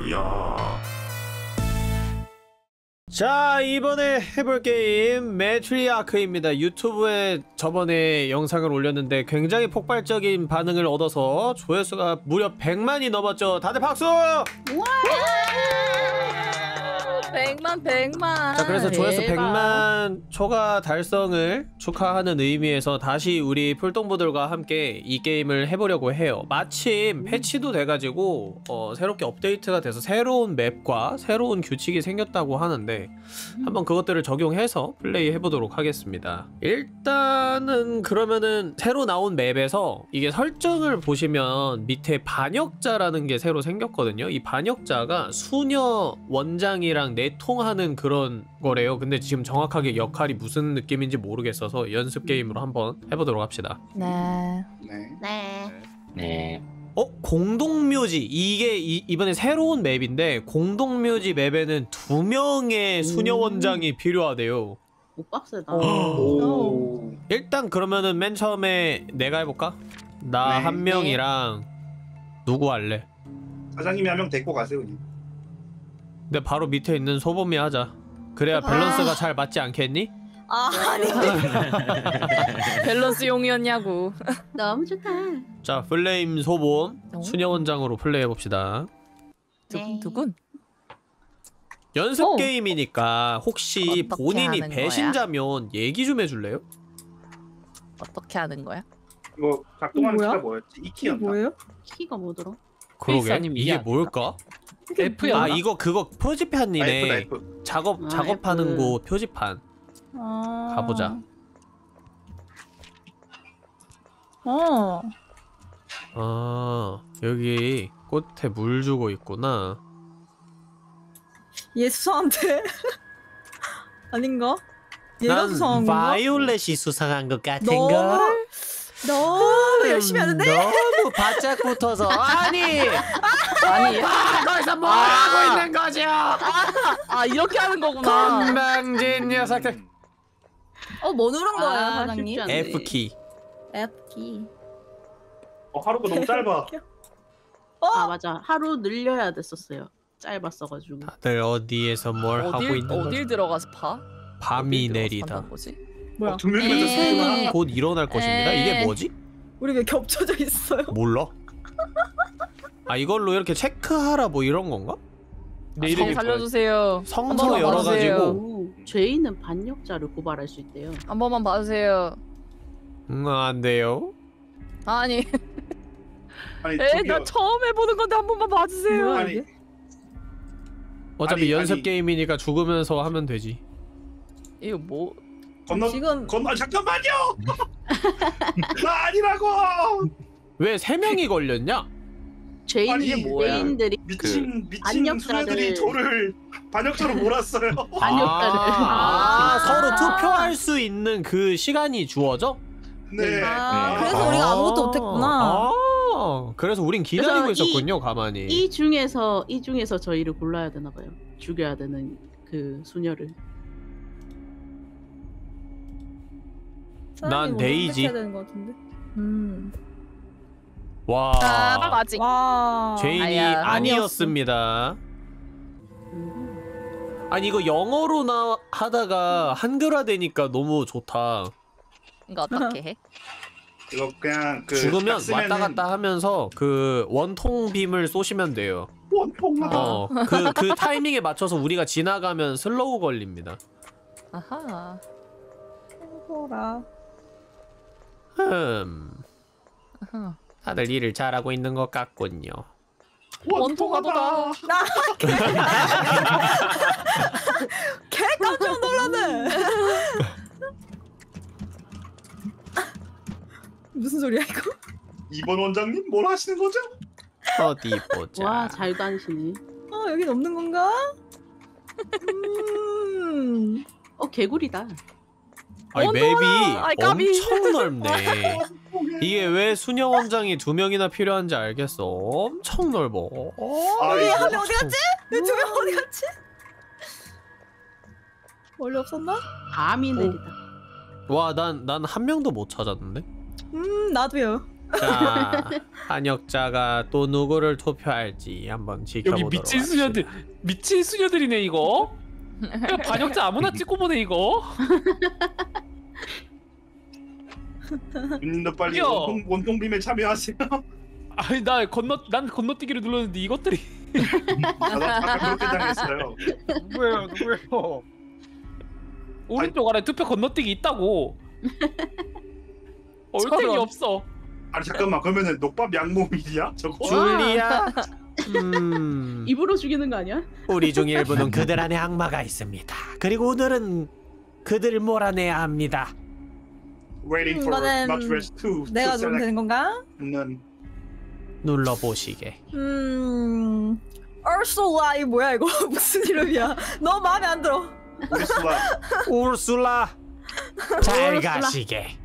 할렐루야. 자, 이번에 해볼 게임 매트리아크입니다. 유튜브에 저번에 영상을 올렸는데 굉장히 폭발적인 반응을 얻어서 조회수가 무려 100만이 넘었죠. 다들 박수! 우와! 100만. 자, 그래서 조회수 대박. 100만 초과 달성을 축하하는 의미에서 다시 우리 풀동부들과 함께 이 게임을 해보려고 해요. 마침 패치도 돼가지고 새롭게 업데이트가 돼서 새로운 맵과 새로운 규칙이 생겼다고 하는데 한번 그것들을 적용해서 플레이 해보도록 하겠습니다. 일단은 그러면은 새로 나온 맵에서 이게 설정을 보시면 밑에 반역자라는 게 새로 생겼거든요. 이 반역자가 수녀 원장이랑 내통하는 그런 거래요. 근데 지금 정확하게 역할이 무슨 느낌인지 모르겠어서 연습 게임으로 한번 해보도록 합시다. 네. 네. 공동묘지. 이게 이번에 새로운 맵인데 공동묘지 맵에는 2명의 수녀 원장이 필요하대요. 오 빡세다. 오. 일단 그러면은 맨 처음에 내가 해볼까? 나 네. 한 명이랑 누구 할래? 사장님이 한 명 데리고 가세요. 근데 바로 밑에 있는 소범이 하자. 그래야 밸런스가 잘 맞지 않겠니? 아니. 밸런스용이었냐고. 너무 좋다. 자, 플레임 소범 수녀 원장으로 플레이해봅시다. 두근. 연습 오. 게임이니까 혹시 어떻게 본인이 하는 배신자면 얘기 좀 해줄래요? 어떻게 하는 거야? 이거 작동하는 뭐야? 키가 뭐였지? 이키였나? 뭐예요? 키가 뭐더라? 그러게 필사님 이게 이해한다. 뭘까? F였나? 아, 이거 그거 표지판이네. 나이프. 작업하는 F. 곳 표지판. 가보자. 여기 꽃에 물 주고 있구나. 얘 수상한데? 아닌가? 얘가 난 수상한 건가? 바이올렛이 수상한 것 같은 너무 걸. 너무 열심히 하는데? 너무 바짝 붙어서 아니 거기서 뭘 아. 하고 있는 거죠? 아 이렇게 하는 거구나. 건방진 녀석들. 뭐 누른 거예요, 아, 사장님? 쉽지 않네. F키. F키. 하루가 너무 짧아. 아 맞아. 하루 늘려야 됐었어요. 짧았어가지고. 다들 어디에서 뭘 하고 있는 거죠? 어딜 들어가서 봐? 밤이 어딜 들어가서 내리다. 판단 거지? 뭐야? 두 명이서 쓰구나. 곧 일어날 것입니다. 이게 뭐지? 우리 왜 겹쳐져 있어요? 몰라. 아, 이걸로 이렇게 체크하라 뭐 이런 건가? 성 살려주세요. 성서 번만 열어가지고. 오, 죄인은 반역자를 고발할 수 있대요. 한 번만 봐주세요. 안 돼요. 아니, 아니 나 저기요. 처음 해보는 건데 한 번만 봐주세요. 뭐야, 아니 이게? 어차피 아니, 연습 아니. 게임이니까 죽으면서 하면 되지. 이거 뭐? 지금 잠깐만요. 나 아니라고. 왜 3명이 걸렸냐? 아니, 죄인들이 미친 반역자를- 수녀들이 저를 반역자로 몰았어요. 반역자를. 서로 투표할 수 있는 그 시간이 주어져? 네. 그래서 우리가 아무것도 못했구나. 그래서 우린 기다리고 그래서 있었군요, 가만히. 이 중에서 저희를 골라야 되나 봐요. 죽여야 되는 그 수녀를. 난 데이지. 해야 되는 것 같은데. 와, 아직. 와. 죄인이 아야, 아니었습니다. 아니, 이거 영어로 하다가 한글화 되니까 너무 좋다. 이거 어떻게 해? 이거 그냥 그 죽으면 딱 쓰면은 왔다 갔다 하면서 그 원통 빔을 쏘시면 돼요. 원통하다. 그 타이밍에 맞춰서 우리가 지나가면 슬로우 걸립니다. 아하. 해보라. 아하. 다들 일을 잘하고 있는 것 같군요. 원통하다. 개 깜짝 놀라네. 무슨 소리야 이거? 2번 원장님 뭘 하시는 거죠? 어디 보자. 와, 잘 다니시네. 여긴 없는 건가? 개구리다. 아니, 맵이 아이, 까비. 엄청 넓네. 이게 왜 수녀 원장이 2명이나 필요한지 알겠어. 엄청 넓어. 우리 한 명 어디 갔지? 내 2명 어디 갔지? 원래 없었나? 밤이 내리다. 와, 난 한 명도 못 찾았는데. 나도요. 자, 한역자가 또 누구를 투표할지 한번 지켜보도록 여기 미친 수녀들이네 이거. 그냥 반역자 아무나 찍고 보네 이거. 님도 빨리 야. 원통빔에 참여하세요. 아니 난 건너뛰기를 눌렀는데 이것들이. 나도 아까 그렇게 당했어요. 누구예요? 오른쪽 아래 투표 건너뛰기 있다고. 얼탱이 저런. 없어. 아니 잠깐만 그러면은 녹밥 양모밀이야 저거? 줄리아. 입으로 죽이는 거 아니야? 우리 중 일부는 그들 안에 악마가 있습니다. 그리고 오늘은 그들을 몰아내야 합니다. Waiting for 이거는 mattress 2 내가 누르면 되는 건가? 눌러보시게. 얼솔라 이 뭐야 이거 무슨 이름이야? 너무 마음에 안 들어. 우리슬라 우르술라. 잘 가시게.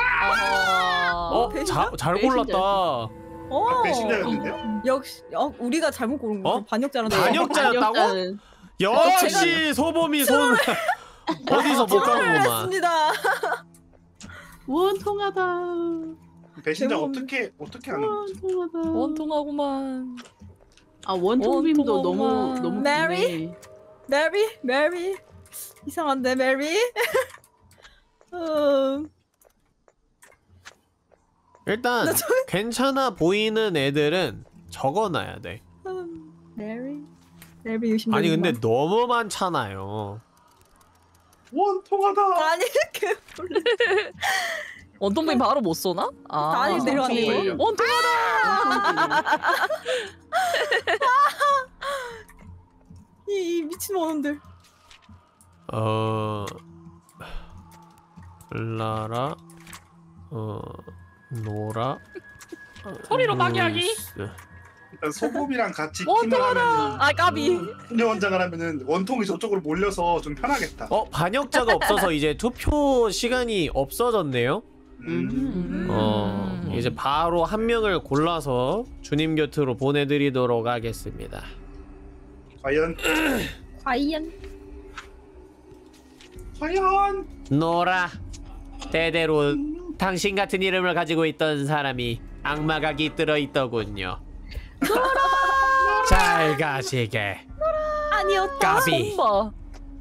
잘 골랐다. 배신자였는데요? 역시 우리가 잘못 고른 거. 어? 반역자라는 반역자였다고? 반역자는 역시 소범이 손 어디서 못 가는구만. 했습니다. 원통하다. 배신자 제목- 어떻게 하는 거지? 원통하다. 원통하구만. 아 원통빔도 원통하구만. 너무 메리? 좋네. 메리 이상한데 메리. 일단 나 저- 괜찮아 보이는 애들은 적어놔야 돼. 메리 의심. 아니 근데 너무 많잖아요. 원통하다. 아니 그 원통빔 바로 못 쏘나? 아, 아니, 내려가는 거예요. 원통하다. 이 미친 원들. 라라 노라 소리로 방해하기. 일단 소금이랑 같이 원통하다. 팀을 하면은 아 까비. 훈련 원장을 하면은 원통이 저쪽으로 몰려서 좀 편하겠다. 반역자가 없어서 이제 투표 시간이 없어졌네요. 이제 바로 한 명을 골라서 주님 곁으로 보내드리도록 하겠습니다. 과연 노라, 대대로 당신 같은 이름을 가지고 있던 사람이 악마가 깃들어 있더군요. 잘 가시게. 아니었다. 까비. 손봐.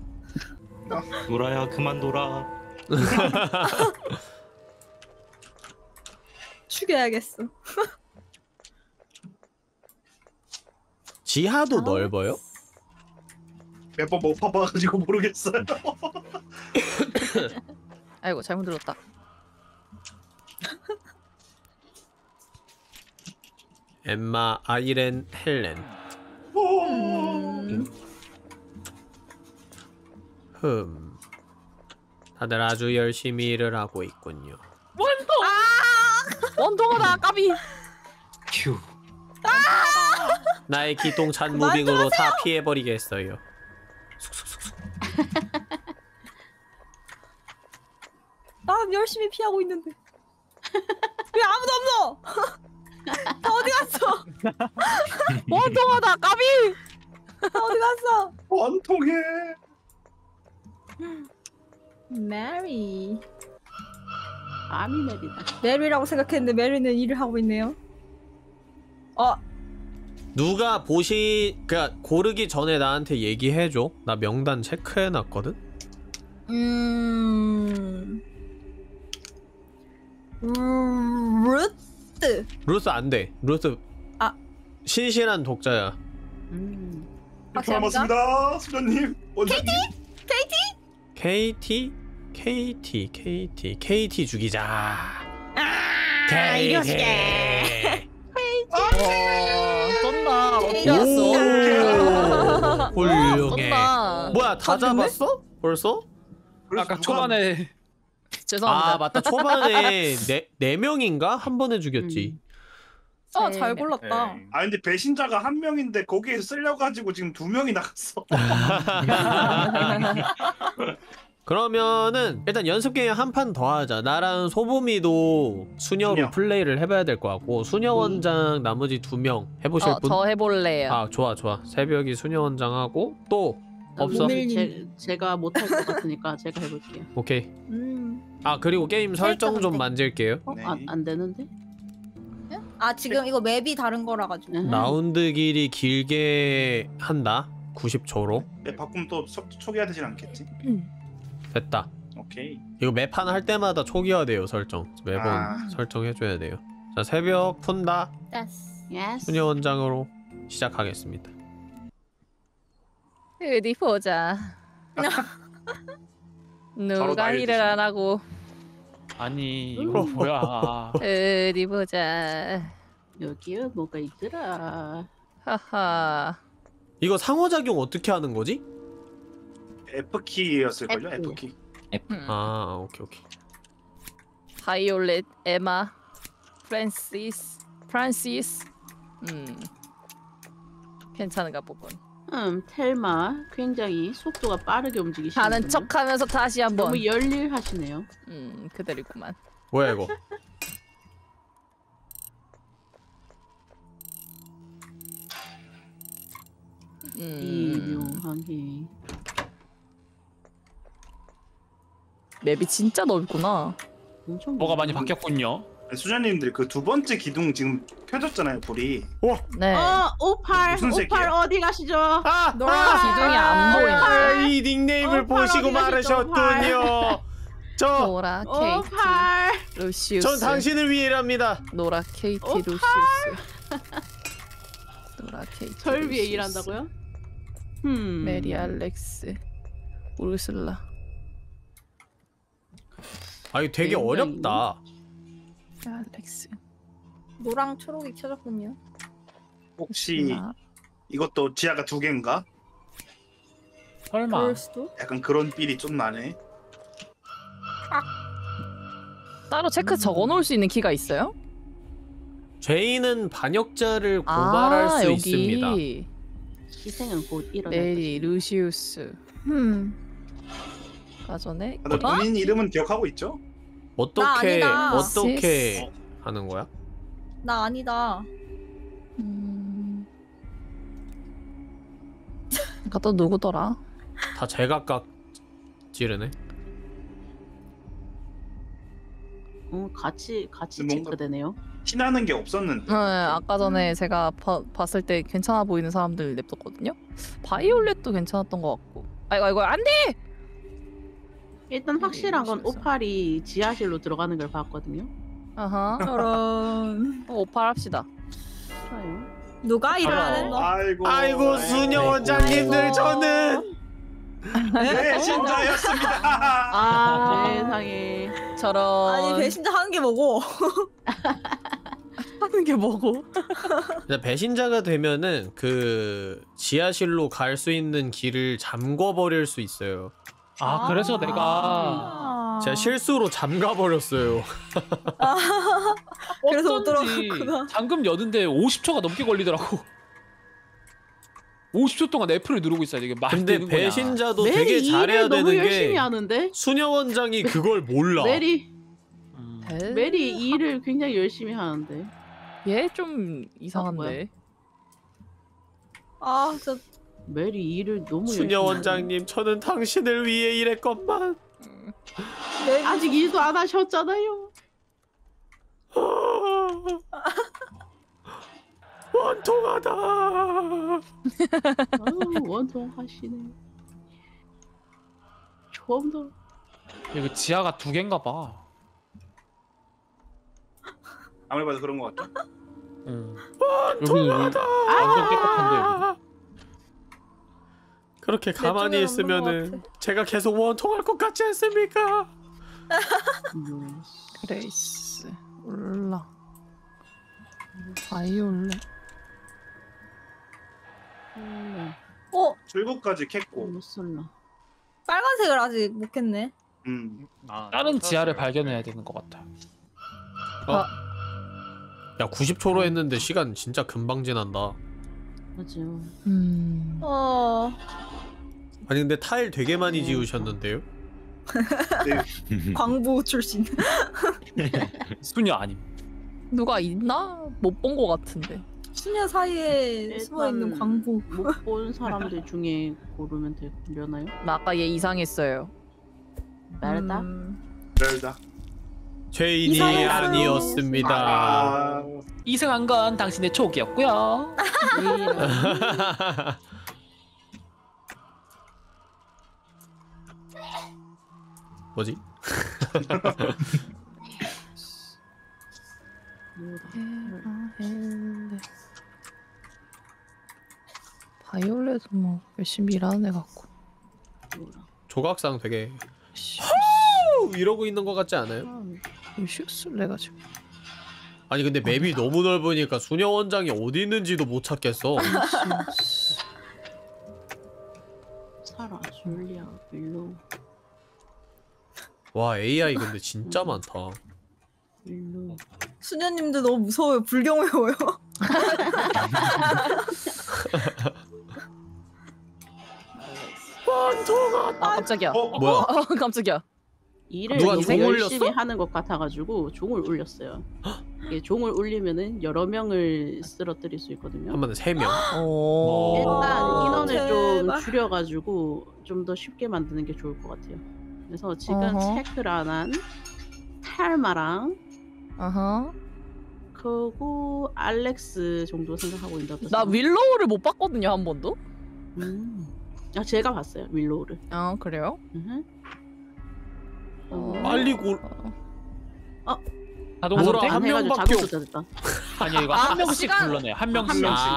놀아야 그만 놀아. 죽여야겠어. 지하도 넓어요? 몇 번 못 봐봐가지고 모르겠어요. 아이고 잘못 들었다. 엠마, 아이렌, 헬렌. 다들 아주 열심히 일을 하고 있군요. 원통하다 까비. 큐. 나의 기똥찬 무빙으로 다 피해버리겠어요. 난 열심히 피하고 있는데 왜 아무도 없노? 다 어디 갔어? 원통하다 까비. 다 어디 갔어? 원통해. 메리. 아미메리다. 메리라고 생각했는데 메리는 일을 하고 있네요. 누가 그니까 고르기 전에 나한테 얘기해줘. 나 명단 체크해놨거든? 루트. 루스 안 돼. 루스 신실한 독자야. 고맙습니다, 수련님. 원장님. KT 죽이자. KT. 쩐다. 어떻게 오, 알았어? 훌륭해. 쩐다. 뭐야, 다 잡았어? 벌써? 아까 초반에 죄송합니다. 아, 맞다. 초반에 네 명인가? 한 번에 죽였지. 잘 골랐다. 아 근데 배신자가 한 명인데 거기에 쓸려가지고 지금 2명이 나갔어. 그러면은 일단 연습 게임 한 판 더 하자. 나랑 소범이도 수녀로 수녀. 플레이를 해봐야 될 것 같고 수녀 원장 나머지 2명 해보실 분? 저 해볼래요. 아 좋아. 새벽이 수녀 원장하고 또 없어? 제가 못할 것 같으니까 제가 해볼게요. 오케이. 아 그리고 게임 설정 좀 만질게요. 네. 안 되는데? 아 지금 이거 맵이 다른 거라 가지고. 라운드 길이 길게 한다. 90초로. 맵 바꾸면 또 초기화 되진 않겠지? 됐다. 오케이. 이거 맵 하나 할 때마다 초기화돼요 설정. 매번 아. 설정해줘야 돼요. 자 새벽 푼다. 예스. 소녀 원장으로 시작하겠습니다. 어디 보자. 누가 말 일을 안 하고 아니 이거 뭐야? 어디 보자. 여기에 뭐가 있더라. 하하. 이거 상호작용 어떻게 하는 거지? F키였을걸요? F. F키. 아 오케이 오케이. 바이올렛, 에마, 프란시스. 괜찮은가 보군. 텔마 굉장히 속도가 빠르게 움직이시는 하는 척하면서 다시 한번. 너무 열일하시네요. 그대로구만. 뭐야 이거? 이묘하게. 맵이 진짜 넓구나. 엄청 뭐가 많이 바뀌었군요. 수녀님들 그 두 번째 기둥 지금 켜졌잖아요 불이. 네. 58 무슨 58 색이에요? 어디 가시죠? 아! 기둥이 안 보이네. 아, 이 닉네임을 보시고 어디 가시죠, 말하셨군요. 노라 케이티 58 루시우스. 전 당신을 위해 일합니다. 노라 케이티 어, 루시우스. 노라 케이티. 절 위해 루시우스. 일한다고요? 메리 알렉스. 우르슬라. 아 이거 되게 굉장히 어렵다. 알렉스. 노랑 초록이 켜졌군요. 혹시 나. 이것도 지하가 두 개인가? 설마. 그럴 수도. 약간 그런 삘이 좀 나네. 따로 체크 적어놓을 수 있는 키가 있어요? 죄인은 반역자를 고발할 수 있습니다. 희생은 곧 일어날 메리 루시우스. 가전에 다들 본인 이름은 기억하고 있죠? 어떻게 나 아니다. 어떻게 하는 거야? 나 아니다. 아까 또 누구더라? 다 제각각 찌르네. 같이 뭔가- 체크되네요. 티나는 게 없었는데. 네, 아까 전에 제가 봤을 때 괜찮아 보이는 사람들 냅뒀거든요. 바이올렛도 괜찮았던 것 같고. 아이고 안돼. 일단 확실한 건 무시해서. 오팔이 지하실로 들어가는 걸 봤거든요. 아하. 저런. 오팔 합시다. 좋아요. 누가 일하는 거? 아이고 수녀 원장님들 저는 배신자였습니다. 아 세상에. 저런. 아니 배신자 하는 게 뭐고? 하는 게 뭐고? 근데 배신자가 되면은 그 지하실로 갈 수 있는 길을 잠궈 버릴 수 있어요. 아 그래서 내가 제가 실수로 잠가 버렸어요. 그래서 못 어쩐지 들어갔구나. 잠금 여는데 50초가 넘게 걸리더라고. 50초 동안 F를 누르고 있어야 돼. 이게 말이 근데 되는 거냐. 배신자도 메리 되게 일을 잘해야 너무 되는 열심히 게 하는데 수녀 원장이 그걸 몰라. 메리 음. 메리 일을 굉장히 열심히 하는데. 얘좀 이상한데. 아, 저 메리 일을 너무 수녀 열심히 원장님 저는 당신을 위해 일했건만 내 아직 일도 안 하셨잖아요. 원통하다. 원통 하시네. 처음 더. 이거 지하가 두 개인가 봐. 아무리 봐도 그런 것 같아. 여기 완전 깨끗한데. 그렇게 가만히 쪽에는 없는 있으면은 것 제가 계속 원통할 것 같지 않습니까? 그레이스. 올라. 바이올렛. 출구까지 캤고. 못살라. 빨간색을 아직 못 켰네. 다른 지하를 발견해야 되는 것 같아. 야 90초로 했는데 시간 진짜 금방 지난다. 맞아요. 아니 근데 타일 되게 많이 지우셨는데요? 광부 출신. 수녀 아님. 누가 있나? 못 본 것 같은데. 수녀 사이에 숨어 있는 광부. 못 본 사람들 중에 고르면 되려나요? 나 아까 얘 이상했어요. 말다. 멸다. 죄인이 이상했어요. 아니었습니다. 아, 이승한 건 당신의 촉이었고요. 뭐지? 바이올렛은 뭐 열심히 일하는 애 같고. 조각상 되게 이러고 있는 것 같지 않아요? 슈스를 해가지고. 아니 근데 맵이 너무 넓으니까 수녀 원장이 어디 있는지도 못 찾겠어. 사라, 줄리아, 윌로우, 와 AI 근데 진짜 많다. 윌로우. 수녀님들 너무 무서워요. 불경해요. 아 깜짝이야. 뭐야? 깜짝이야. 일을 누가 너무 종 열심히 올렸어? 하는 것 같아가지고 종을 울렸어요. 이게 종을 울리면은 여러 명을 쓰러뜨릴 수 있거든요. 한 번에 3명. 일단 인원을 좀 제발. 줄여가지고 좀 더 쉽게 만드는 게 좋을 것 같아요. 그래서 지금 어허. 체크라난 탈마랑 아하. 그리고 알렉스 정도 생각하고 있는데 나 윌로우를 못 봤거든요 한 번도. 아 제가 봤어요 윌로우를. 아 그래요? 빨리 골. 자동 뭐라 선택? 한 해가지고 명밖에 자동 숫자 됐다. 아니요 이거 한 명씩 시간. 불러내요. 한 명씩. 한 명씩.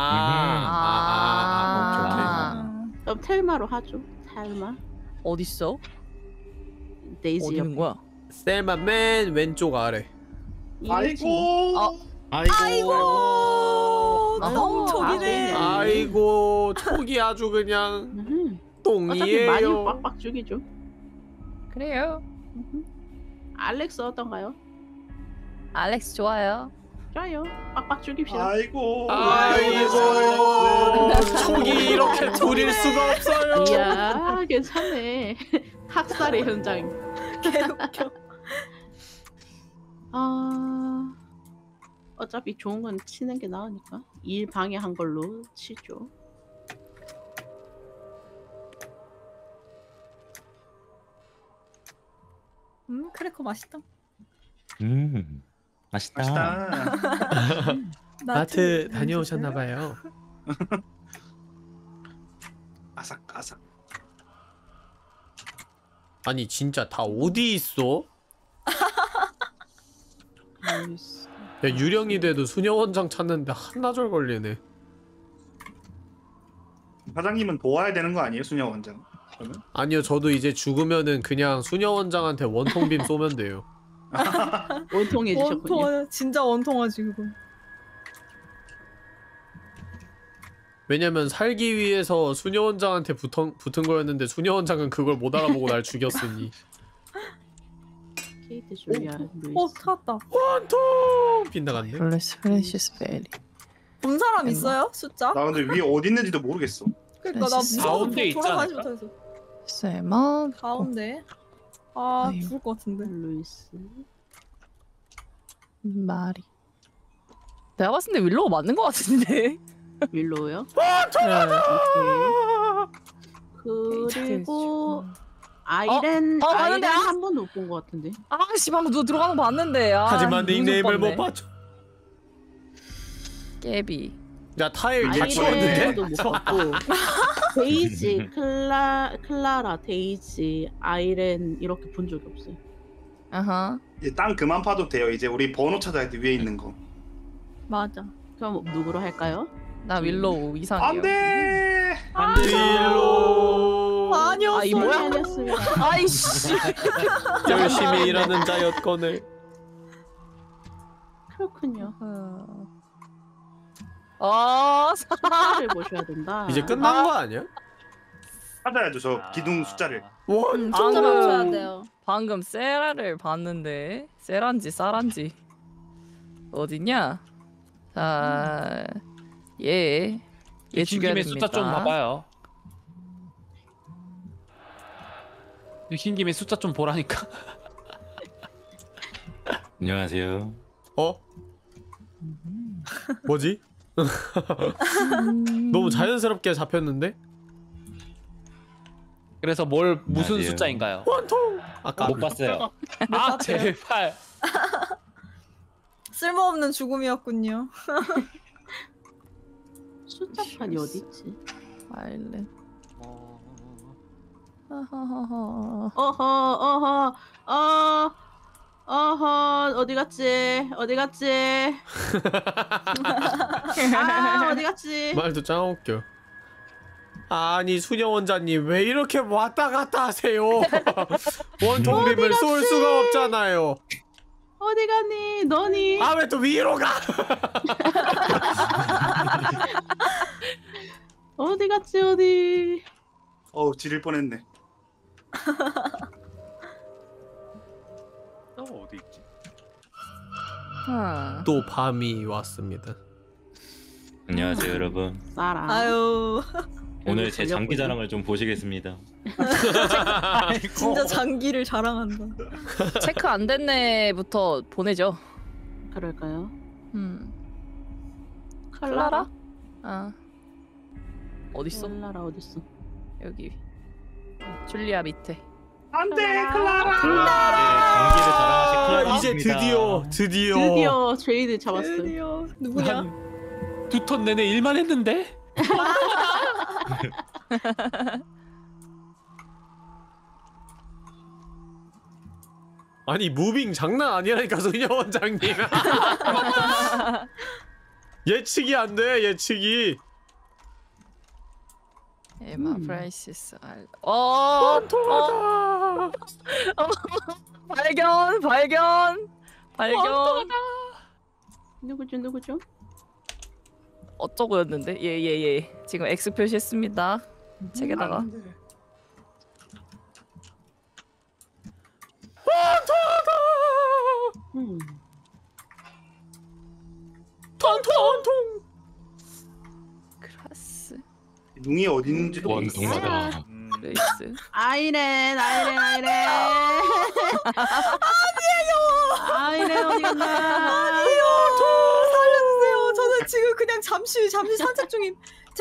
오케이 오케이. 그럼 텔마로 하죠. 텔마. 어딨어? 데이지 어디 있는 거야? 셀마 맨 왼쪽 아래. 아이고. 아이고. 너무 촉이네. 아이고 촉이 아주 그냥 어차피 많이 똥이에요. 빡빡 죽이죠. 그래요. 알렉스 어떤가요? 알렉스 좋아요. 좋아요. 빡빡 죽입시다. 아이고. 아이고 촉이 이렇게 부릴 수가 없어요. 이야 괜찮네. 학살의 현장. 개웃겨. 아 어차피 좋은 건 치는 게 나으니까 일 방해한 걸로 치죠. 크래커 맛있다. 맛있다. 맛있다. 마트 다녀오셨나봐요. 아삭아삭. 아니 진짜 다 어디 있어? 야 유령이 돼도 수녀 원장 찾는데 한나절 걸리네. 사장님은 도와야 되는 거 아니에요, 수녀 원장? 그러면? 아니요 저도 이제 죽으면은 그냥 수녀 원장한테 원통빔 쏘면 돼요. 원통해지셨군요. 원통하 진짜 원통하지 그거. 왜냐면 살기 위해서 수녀 원장한테 붙은 거였는데 수녀 원장은 그걸 못 알아보고 날 죽였으니. 케이트 줄리아 루이스. 찾았다. 원통 빗나갔네. 프랜시스 베리. 본 사람 있어요? 숫자? 나 근데 위에 어디 있는지도 모르겠어. 그러니까 나 프랜시스 무서워서 가운데 있지 돌아가지 않을까? 못해서. 세마. 가운데. 아 아유. 죽을 것 같은데. 루이스. 마리. 내가 봤을 때 윌로우 맞는 것 같은데. 윌로우요? 그리고 아이렌 봤는데, 아이렌 아! 한 번도 못 본 것 같은데. 아씨 방금 누가 들어가는 거 봤는데. 아, 하지만 닉네임을 못 봤네. 봤죠. 깨비. 야 타일 다 아이렌 찍었는데? 한 번도 못 봤고. 데이지, 클라라, 데이지, 아이렌 이렇게 본 적이 없어요. 아하. 이제 땅 그만 파도 돼요. 이제 우리 번호 찾아야 돼, 위에 있는 거. 맞아. 그럼 누구로 할까요? 나 윌로우 이상해요. 안돼. 윌로 아니었어. 아, 이 뭐야? 아니었습니다. 아이씨. 열심히 일하는 자였거늘. 그렇군요. 아, 숫자를 보셔야 된다. 이제 끝난 거 아니야? 찾아야죠, 저 기둥 숫자를. 원통. 숫자 맞춰야 돼요. 방금 세라를 봤는데 세란지 싸란지 어딨냐? 자, 얘 죽여야 김에 됩니다. 숫자 좀 봐봐요. 흰 김에 숫자 좀 보라니까. 안녕하세요. 어? 뭐지? 너무 자연스럽게 잡혔는데? 그래서 뭘 무슨 안녕하세요. 숫자인가요? 원통. 아까 못 봤어요. 아 제발. 쓸모없는 죽음이었군요. 숫자판이 어디 있지? 아일랜드. 어... 하하하하. 어허 어디 갔지? 어디 갔지? 아 어디 갔지? 말도 짱 웃겨. 아니 수녀 원자님 왜 이렇게 왔다 갔다 하세요? 원통빔을 쏠 수가 없잖아요. 어디 갔니? 너니? 아 왜 또 위로 가? 어디 갔지 어디? 지릴 뻔했네. 어디 있지? 또 밤이 왔습니다. 안녕하세요 여러분. 쌀아. 아유, 오늘 제 장기 자랑을 좀 보시겠습니다. 진짜 장기를 자랑한다. 체크 안 됐네부터 보내죠. 그럴까요? 클라라? 아. 어딨어? 클라라 어딨어? 여기. 줄리아 밑에. 안돼 클라라. 장기를 자랑하실 아, 클라라. 이제 드디어 드디어 제이드 잡았어. 드디어 누구냐? 두 턴 내내 일만 했는데? 아니 무빙 장난 아니라니까 소녀 원장님. 예측이 안 돼. 예측이. 에마 프라이시스 통하다. 발견. 누구죠? 어쩌고였는데? 예. 지금 X 표시했습니다. 책에다가. 통통통. 크라스. 뭉이 어디 있는지도 모르겠어. 원통하다. 레이스. 아이렌. 아니에요. 아이렌 어디 갔나? 아니요, 살려주세요. 저는 지금 그냥 잠시 산책 중임.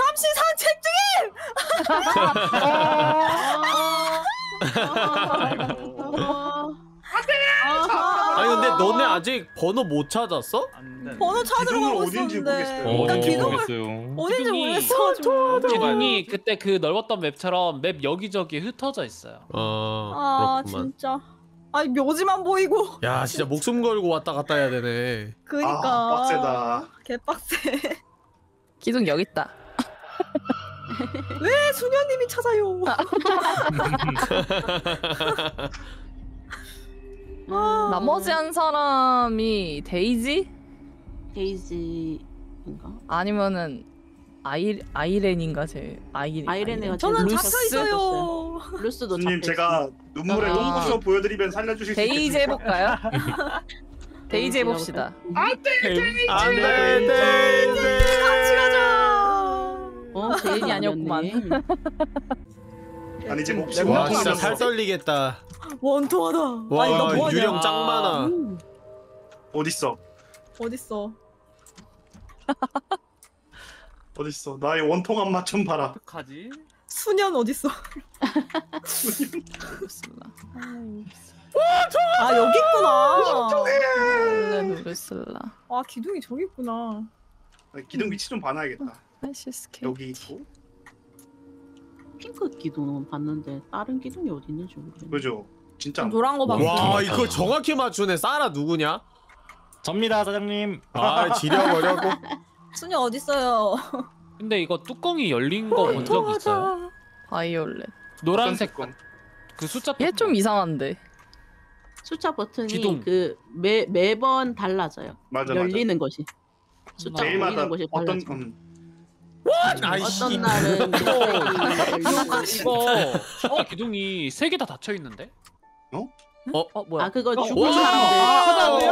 아니 근데 너네 아직 번호 못 찾았어? 번호 찾으러 기둥을 가고 어딘지 있었는데. 모르겠어요. 그러니까 기둥을 모르겠어요. 어딘지 기둥이- 모르겠어가지고. 기둥이 그때 그 넓었던 맵처럼 맵 여기저기 흩어져 있어요. 아 그렇구만. 진짜. 아니 묘지만 보이고. 야 진짜 목숨 걸고 왔다 갔다 해야 되네. 그니까. 빡세다. 개빡세. 기둥 여기 있다. 왜 수녀님이 찾아요? 나머지 한 사람이 데이지? 데이지인가? 아니면은 아이렌인가 제 아이렌이가 저는 루스? 잡혀 있어요. 루스도 교수님 잡혔어. 제가 눈물의 아. 똥꼬쇼 보여드리면 살려주실 수 데이지 있겠습니까? 해볼까요? 데이지 해봅시다. 안돼 같이 가자. 제인이 아니었구만. 아니 이제 몹시 와 원통하면서 진짜 살 떨리겠다. 원통하다. 와 아니 너 뭐하냐? 유령 짱 많아. 어딨어? 어딨어? 어딨어? 나의 원통한 맛 좀 봐라. 어떡하지? 수년 어딨어? 루슬라. 아 여기 있구나. 루슬라. 아 기둥이 저기 있구나. 기둥 위치 좀 봐놔야겠다. 아시스케. 여기 있고. 핑크 기둥은 봤는데 다른 기둥이 어디 있는지 모르겠네. 그죠? 진짜 안 노란 거 봐. 와 이걸 정확히 맞추네. 사라 누구냐? 접니다 사장님. 아 지려버려고. 수녀 어딨어요? 근데 이거 뚜껑이 열린 거 본 적 있어요? 바이올렛. 노란색 건. 그 숫자 얘 좀 이상한데. 숫자 버튼이 기둥. 그 매번 달라져요. 맞아 열리는 것이. 숫자 매일마다 보이는 곳이 어떤 달라져. 아이씨. 어떤 날은 이거 기둥이 세 개 다 닫혀 있는데? 뭐야? 아 그거 와! 죽은 사람들.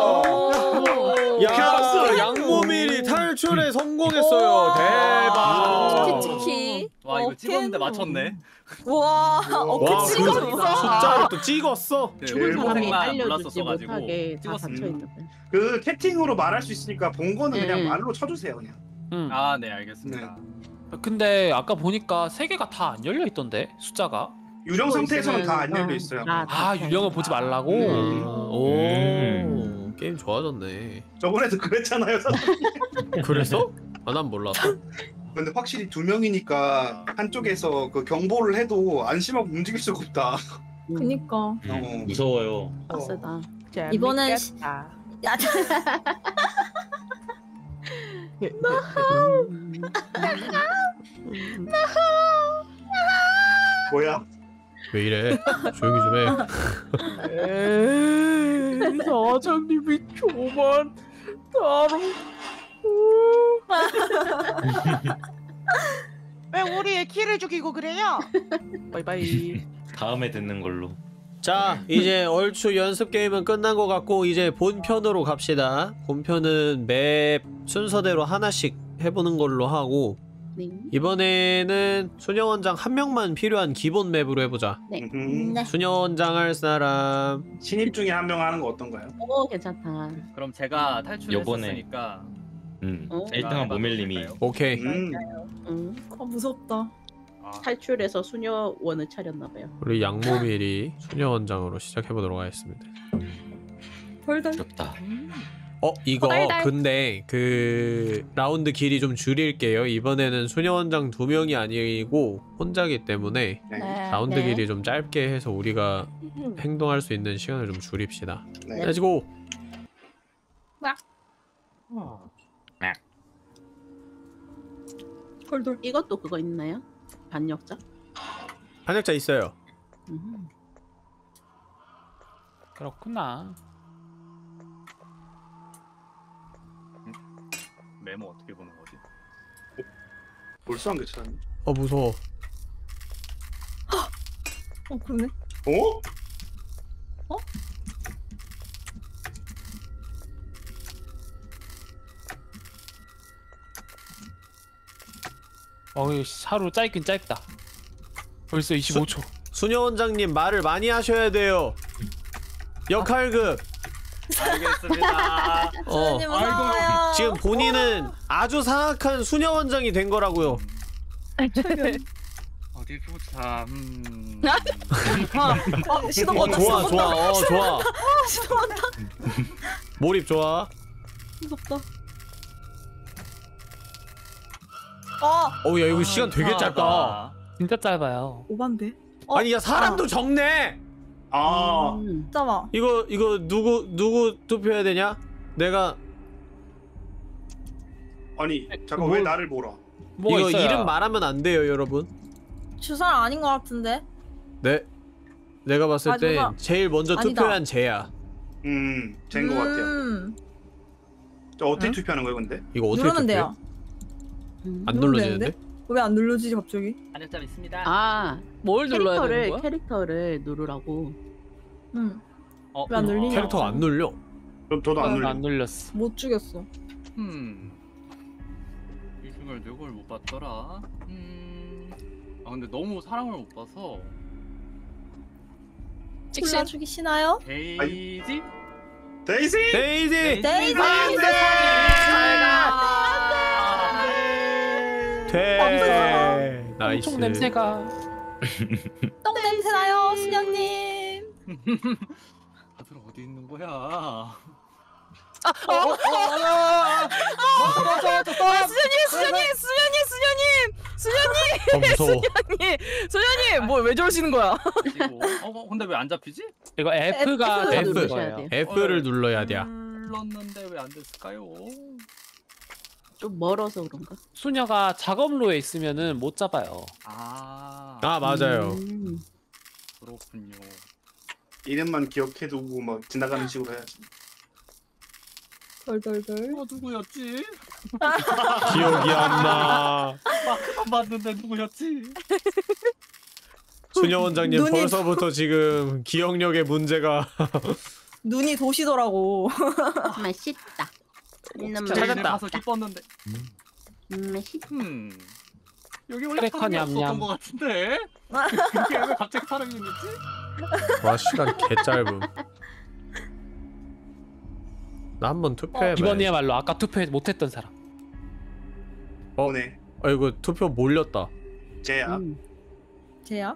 야 양모밀이 탈출에 성공했어요. 대박. 치키. 와 이거 찍었는데 맞췄네. 와 와, 어깨 찍어줬어. 숫자를 또 찍었어. 죽은 사람이 일본어만 알려주지 몰랐었어가지고 못하게 다 찍었습니다. 닫혀 있는 거예요. 그 채팅으로 말할 수 있으니까 본 거는 그냥 네. 말로 쳐주세요 그냥. 아 네 알겠습니다. 근데 아까 보니까 세 개가 다 안 열려 있던데 숫자가. 유령 상태에서는 다 안 열려 있어요. 아 유령을 보지 말라고. 오. 게임 좋아졌네. 저번에도 그랬잖아요. 사장님. 그랬어? 아, 난 몰랐어. 근데 확실히 2명이니까 한쪽에서 그 경보를 해도 안심하고 움직일 수가 없다. 그니까. 무서워요. 빡세다. 이번엔 재밌겠다. 야, 뭐야? 왜 이래? 조용히 좀 해. 에이, 사장님이 저만 따로. 왜 우리의 키를 죽이고 그래요? 바이바이. 다음에 듣는 걸로. 자, 이제 얼추 연습 게임은 끝난 것 같고 이제 본편으로 갑시다. 본편은 맵 순서대로 하나씩 해보는 걸로 하고 네. 이번에는 수녀원장 한 명만 필요한 기본 맵으로 해보자. 네. 네. 수녀원장 할 사람. 신입 중에 한 명 하는 거 어떤가요? 오 괜찮다. 그럼 제가 요번에. 탈출했으니까 1등한 모밀님이. 오케이. 무섭다. 탈출해서 수녀원을 차렸나봐요. 우리 양모밀이 수녀원장으로 시작해보도록 하겠습니다. 덜덜. 귀엽다. 이거 달달. 근데 그 라운드 길이 좀 줄일게요. 이번에는 수녀원장 2명이 아니고 혼자기 때문에 네. 라운드 네. 길이 좀 짧게 해서 우리가 행동할 수 있는 시간을 좀 줄입시다. 네. 가지고 덜덜. 이것도 그거 있나요? 반역자? 한약자 있어요. 그렇구나. 메모 어떻게 보는 거지? 벌써 한 개 찾았네. 무서워. 그러네. 어? 하루 짧긴 짧다. 벌써 25초. 수녀원장님 말을 많이 하셔야 돼요. 역할극. 알겠습니다. 수녀님 무서워요. 지금 본인은 아주 사악한 수녀원장이 된 거라고요. 어디 보자. 시동건다. 좋아 좋아. 좋아. 시동건다. 몰입 좋아. 무섭다. 야 이거 시간 되게 짧다. 진짜 짧아요. 오반데. 아니 야 사람도 적네. 아, 잠깐만. 이거 누구 투표해야 되냐? 내가 아니 잠깐 왜 나를 몰아? 뭐가 이거 있어야. 이름 말하면 안 돼요, 여러분. 주사는 아닌 것 같은데. 네. 내가 봤을 때 주사. 제일 먼저 아니다. 투표한 쟤야. 된 거 같아요. 저 어떻게 투표하는 거예요, 근데? 이거 어떻게 누르면 투표해? 돼요. 안 누르면 눌러지는데? 왜 안 눌러지지 갑자기? 한엽자 있습니다. 아 뭘 눌러야 되는 거야? 캐릭터를 누르라고. 응. 왜 안 눌리냐? 캐릭터가 안 눌려. 그럼 저도 안 눌려. 안 눌렸어. 못 죽였어. 이 중을 누굴 못 봤더라. 근데 너무 사람을 못 봐서 골라 죽이시나요? 데이지? 데이지! 데이지! 데이지! 돼. 나이스. 총 냄새가. 똥 냄새 나요, 수녀님. 다들 어디 있는 거야? 무서워. 수녀님, 뭐 왜 저러시는 거야? 그리고 근데 왜 안 잡히지? 이거 F가 F. 되는 누르셔야 거예요. 돼요. F를 눌러야 돼. 눌렀는데 왜 안 됐을까요? 좀 멀어서 그런가? 수녀가 작업로에 있으면은 못 잡아요. 아 맞아요. 그렇군요. 이름만 기억해두고 막 지나가는 식으로 해야지. 덜덜덜. 누구였지? 기억이 안 나. 마크만 봤는데 누구였지? 수녀 원장님 눈이- 벌써부터 지금 기억력에 문제가. 눈이 도시더라고. 맛있다. 찾았다. 가서 기뻤는데. 맛있다. 여기 원래 크래커 사람이 냠냠. 없었던 것 같은데. 그게 왜 갑자기 사람이 있지? 와 시간 개 짧음. 나 한번 투표해봐. 이번이야말로 아까 투표 못했던 사람. 오네. 이거 투표 몰렸다. 쟤야. 쟤야?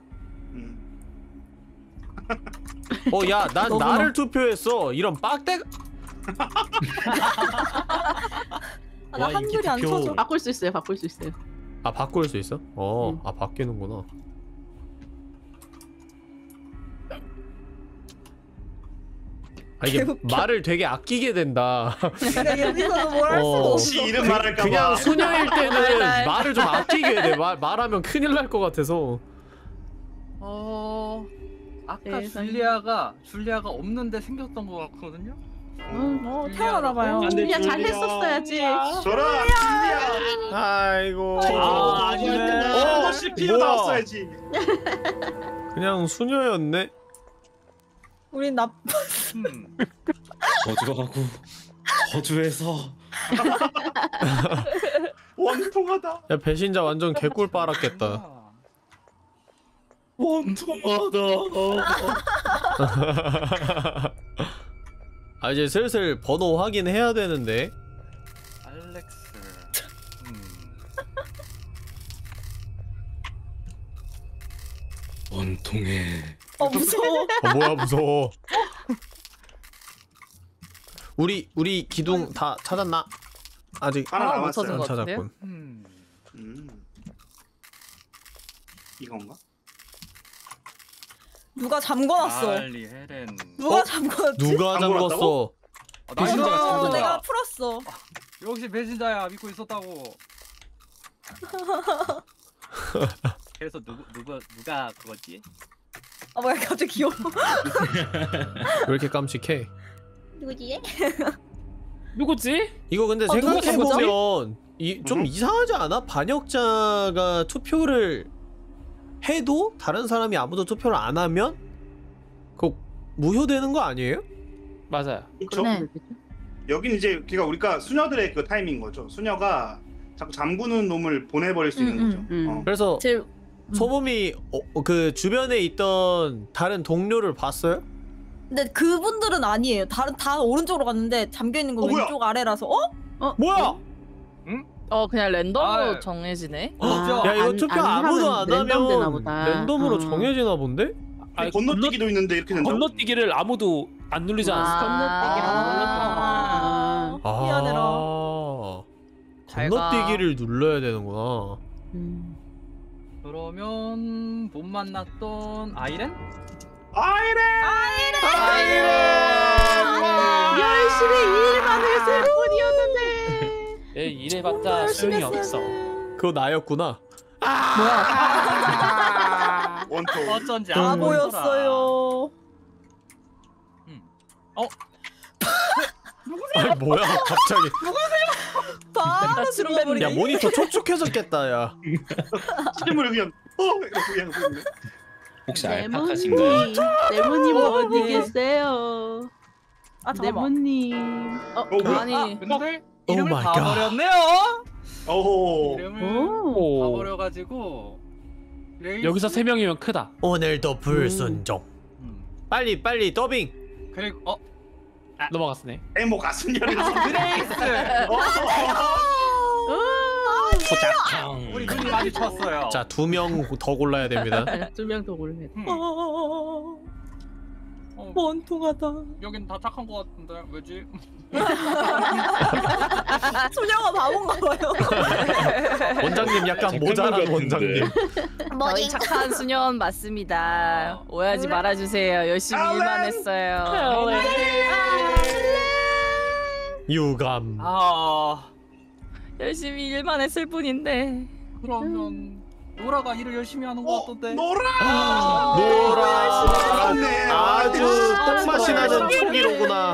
음. 야, 난 너구나. 나를 투표했어. 이런 빡대. 아, 나 와, 한글이 인기 안 투표. 쳐져. 바꿀 수 있어요. 바꿀 수 있어요. 아 바꿀 수 있어? 아 바뀌는구나. 아 이게 개웃겨. 말을 되게 아끼게 된다. 내가 여기서는 뭘 할 수가 어. 없어. 지 이름 말할까봐. 그냥 수녀일 때는 말을 좀 아끼게 돼. 말하면 큰일 날 것 같아서. 아까 세상에. 줄리아가 없는데 생겼던 것 같거든요. 태어나나봐요. 줄리아 잘 했었어야지. 저라 줄리아. 아이고. 아니야. 어? CPU 뭐야? 나왔어야지. 그냥 수녀였네. 우린 나 거주하고 거주해서 원통하다. 야 배신자 완전 개꿀 빨았겠다. 원통하다. 아 이제 슬슬 번호 확인해야 되는데. 알렉스. 원통해. 무서워. 뭐야 무서워. 우리 기둥 다 찾았나? 아직 하나 못 찾은 남았어요. 것 안 같은데요? 찾았군. 이건가? 누가 잠궈놨어. 알리 헤렌. 누가 잠궈놨지? 누가 잠궈놨다고? 잠궜어? 배신자가 이거 잠궈. 내가 풀었어. 역시 배신자야 믿고 있었다고. 그래서 누가 그거지? 아 뭐야 갑자기 귀여워. 왜 이렇게 깜찍해? 누구지? 누구지? 이거 근데 누가 생각해보면 좀 이상하지 않아? 반역자가 투표를 해도 다른 사람이 아무도 투표를 안 하면 그거 무효되는 거 아니에요? 맞아요. 그렇죠. 네. 여긴 이제 우리가 수녀들의 그 타임인 거죠. 수녀가 자꾸 잠그는 놈을 보내버릴 수 있는 거죠. 그래서 제일 소범이 그 주변에 있던 다른 동료를 봤어요? 근데 그분들은 아니에요. 다 오른쪽으로 갔는데 잠겨 있는 거 뭐야? 왼쪽 아래라서. 뭐야? 그냥 랜덤으로 아. 정해지네. 야 이거 투표 아무도 안 랜덤되나 하면 보다. 랜덤으로 정해지나 본데? 아니, 건너뛰기도 있는데 이렇게 된다고? 건너뛰기를 아무도 안 눌리지 않았어. 아, 미안해라. 잘 가. 건너뛰기를 눌러야 되는구나. 그러면 못 만났던 아이렌? 열심히 일만 했을 뿐이었는데. 에 이래봤자 소용이 없어. 그거 나였구나. 원통. 어쩐지 다 안 보이더라. 보였어요. 아니 뭐야 갑자기. 바로 들어가 버리네. 야 모니터 촉촉해졌겠다 야. 실물을 그냥 이렇게 그냥 보는데. 혹시 알파카신가요? 네모님 어디 계세요? 아 잠깐만. 네모님. 뭐야? 아니 근데 오 이름을 마이 다 갓. 버렸네요. 오호. 이름을 오. 다 버려가지고 레이스? 여기서 3명이면 크다. 오늘도 불순종. 빨리 더빙. 그리고 넘어갔으네. 에모 가슴열이 그레이스. 포착형. 우리 눈이 많이 쳤어요. 자 2명 더 골라야 됩니다. 2명 더 고르면 돼. 원통하다. 여긴 다 착한 거 같은데 왜지? 소녀가 바본가 봐요. 원장님 약간 잠깐만 모자란 같은데. 원장님. 저희 착한 수년 맞습니다. 오해하지 말아주세요. 열심히 일만 했어요. 유감. 열심히 일만 했을 뿐인데. 그러면 노라가 일을 열심히 하는 거 같던데. 노라. 노라. 아주 똥맛이 나는 초기로구나.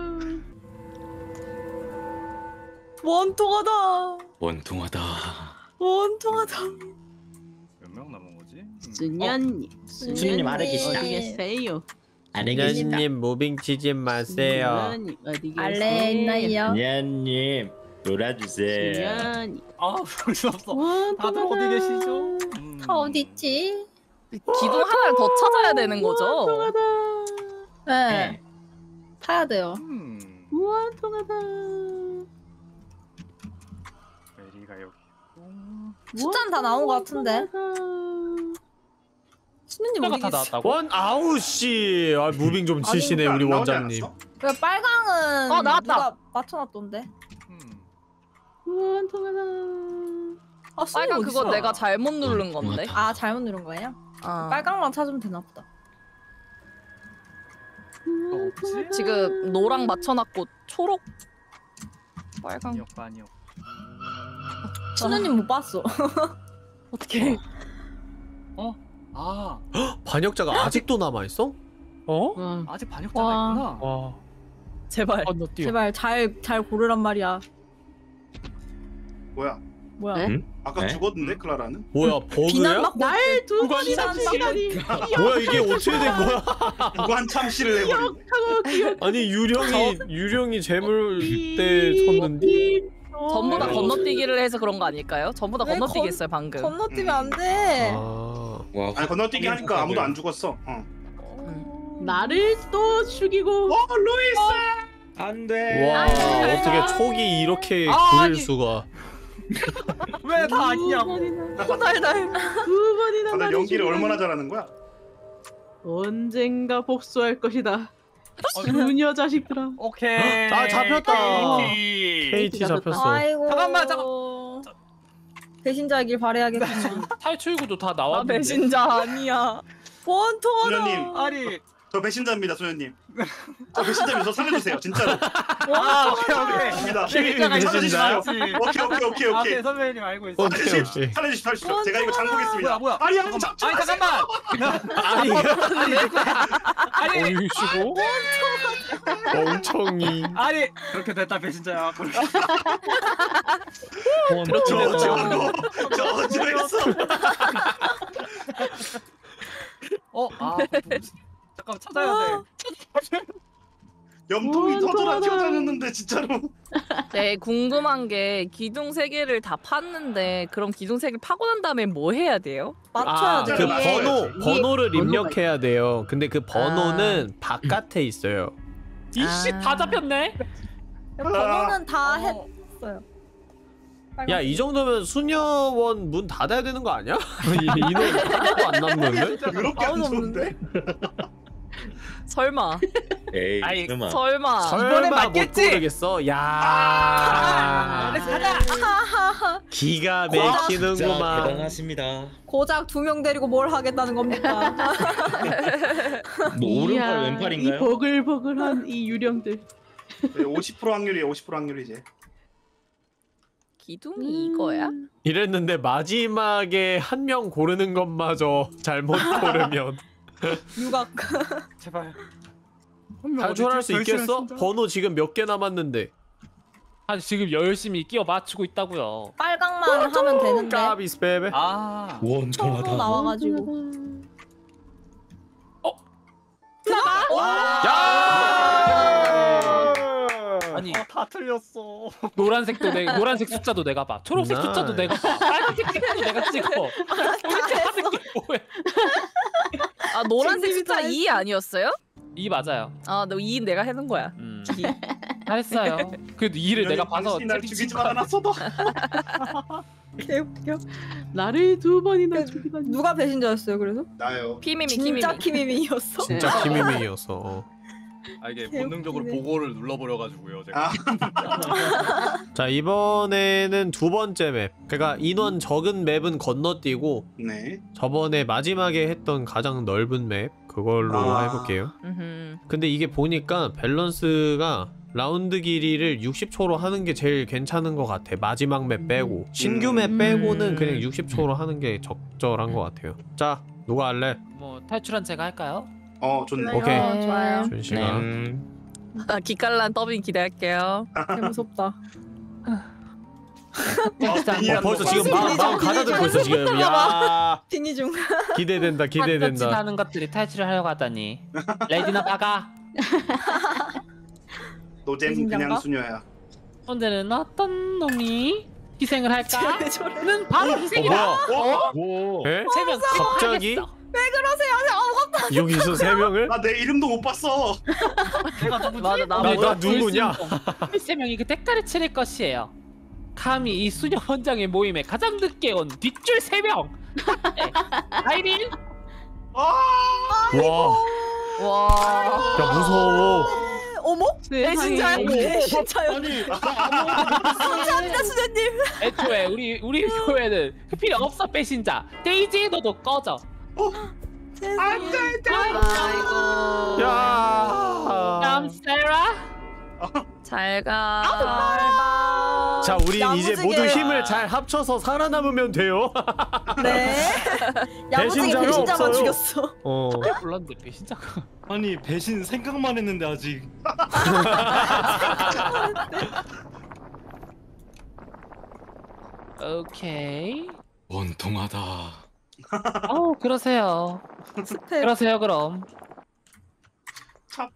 원통하다. 원통하다. 원통하다. 몇 명 남은 거지? 수녀님. 수녀님 아래 계시다. 어디 계세요? 님 무빙 치지 마세요. 수녀님 어디 계세요? 알레 있나요? 니안님 놀아주세요. 수녀님. 정신없어. 다들 어디 계시죠? 어딨지? 기둥 하나를 더 찾아야 되는 거죠. 원통하다. 네. 타야 돼요. 원통하다. 메리가 여기 있고. 숫자는 다 나온 것 같은데. 수녀님 수녀가 다 모르겠어. 나왔다고? 아우 씨. 아, 무빙 좀 치시네 우리 나오지 원장님. 않았어? 그 빨강은 나왔다. 누가 맞춰놨던데. 원통하다. 아, 수녀 빨강 어딨어? 그거 내가 잘못 누른 건데. 아 잘못 누른 거예요? 빨강만 찾으면 되나 보다. 지금 노랑 맞춰놨고 초록 빨강 아니요. 수녀님 못 봤어. 어떻게? 아 반역자가 아직도 남아 있어? 어? 아직 반역자가 와. 있구나. 와 제발. 건너뛰어. 제발 잘 고르란 말이야. 뭐야? 뭐야? 응? 아까 네? 죽었는데 클라라는? 뭐야 버그야? 비난받고 날두 번이나 비난받다니. 뭐야 이게 어떻게 된 거야? 누구 한 참씨를 해버리네. 아니 유령이 재물 때 섰는데? 전부 다 네. 건너뛰기를 해서 그런 거 아닐까요? 전부 다 왜 건너뛰기 건- 했어요 방금. 건너뛰면 안 돼. 와, 아니 건너뛰기 하니까 아무도 안 죽었어. 나를 또 죽이고. 루이스! 안 돼. 와 어떻게 촉이 이렇게 아, 구릴 아니. 수가? 왜 다 아니냐고. 호달달. 두 번이나 다들 나를 연기를 죽이다니. 얼마나 잘하는 거야? 언젠가 복수할 것이다. 수녀 자식들아. 오케이. 아, 잡혔다. KT. KT 잡혔어. 아이고. 잠깐만. 배신자이길 바래야겠구나. 탈출구도 다 나 나왔는데. 배신자 아니야. 원통하다. 수녀님. 아니. 저 배신자입니다, 소녀님. 저 배신자입니다. 저 살려주세요, 진짜로. 아 오케이. 입니다. 배신자가 살려주십시오. 있어야지. 오케이. 네, 선배님 알고 있어. 오케이. 살려주십시오. 제가 이거 장보겠습니다. 뭐야? 아니, 잡지 아니 마세요. 잠깐만. 아니 어이씨고? 멍청이. 아니 그렇게 됐다 배신자야. 저 어지러웠어. 잠깐 찾아야 돼. 염통이 터져라 튀어다녔는데 진짜로. 네 궁금한 게 기둥 세 개를 다 팠는데 그럼 기둥 세 개 파고 난 다음에 뭐 해야 돼요? 맞춰야 돼. 그 맞아요. 번호를 입력해야 돼요. 근데 그 번호는 바깥에 있어요. 이씨 다 잡혔네. 번호는 다 했어요. 야 이 정도면 수녀원 문 닫아야 되는 거 아니야? 인원 하나도 안 남는데? 그렇게 안 좋은데? 설마. 에이, 아이, 설마. 설마. 설마 못 맞겠지? 고르겠어? 야 기가 진짜 막히는구만. 대단하십니다. 고작 2명 데리고 뭘 하겠다는 겁니까? 뭐 이야, 오른팔 이 왼팔인가요? 보글보글한 이 유령들. 50% 확률이에요. 50% 확률이지. 기둥이 이거야? 이랬는데 마지막에 한 명 고르는 것마저 잘못 고르면 유각. 제발. 탈출할 수 있겠어? 번호 지금 몇 개 남았는데. 아니 지금 열심히 끼워 맞추고 있다고요. 빨강만 하면 되는데. 까비스 베베. 아. 처음으로 원통하다. 나와가지고. 야! 아니 다 틀렸어. 노란색 숫자도 내가 봐. 초록색 나이스. 숫자도 내가 봐. 빨간색 숫자도 내가 찍어. 도대체 하는 게 뭐야? 아 노란색 숫자 2 아니었어요? 이 맞아요. 아 너 2 내가 해는 거야. 잘했어요. 그래도 2를 내가 봐서 날 죽이지 말아놨어도. 개웃겨. 나를 두 번이나 죽이다니. 누가 배신자였어요? 그래서? 나요. 키미미 진짜 키미미. 키미미였어. 진짜 키미미였어. 아 이게 개웃기네. 본능적으로 보고를 눌러버려가지고요 제가. 아, 자 이번에는 두 번째 맵. 그러니까 인원 적은 맵은 건너뛰고 네. 저번에 마지막에 했던 가장 넓은 맵 그걸로 아. 해볼게요. 음흠. 근데 이게 보니까 밸런스가 라운드 길이를 60초로 하는 게 제일 괜찮은 것 같아. 마지막 맵 빼고 신규 맵 빼고는 그냥 60초로 하는 게 적절한 것 같아요. 자 누가 할래? 뭐 탈출한 제가 할까요? 좋네. 오케이. 좋아요. 준 씨가. 나 기깔란 더빙 기대할게요. 개 무섭다. 벌써 지금 마음 가다듬고 있어 지금. 야 핀이 중. 기대된다 기대된다. 하는 것들이 탈출을 하려고 하다니. 레디나 빠가. 노잼 배신자인가? 그냥 수녀야. 오늘은 어떤 놈이 희생을 할까?는 바로 희생이다. 뭐야? 오. 에? 세명 갑자기? 그러세요? 여기서 세 명을? 나 내 이름도 못 봤어. 내가 누구지? 맞아 나 나 누구냐? 세 명이 그 대가를 치를 것이에요. 감히 이 수녀 원장의 모임에 가장 늦게 온 뒷줄 3명. 아이린, 와. 야 무서워. 어머? 배신자야? 세상에. 배신자요? 아니 감사합니다 수녀님. 애초에 우리 교회는 그 필요 없어 배신자. 데이지 너도 꺼져. 세상에. 아이고. 야. 깜세라. 잘 가. 자, 우리 이제 야무지게. 모두 힘을 잘 합쳐서 살아남으면 돼요. 네. 야무지게 배신자가 배신자만 없어요. 죽였어. 몰랐는데 배신자가. 아니 배신 생각만 했는데 아직. 오케이. 원통하다. 그러세요. 스펙. 그러세요 그럼. 찹.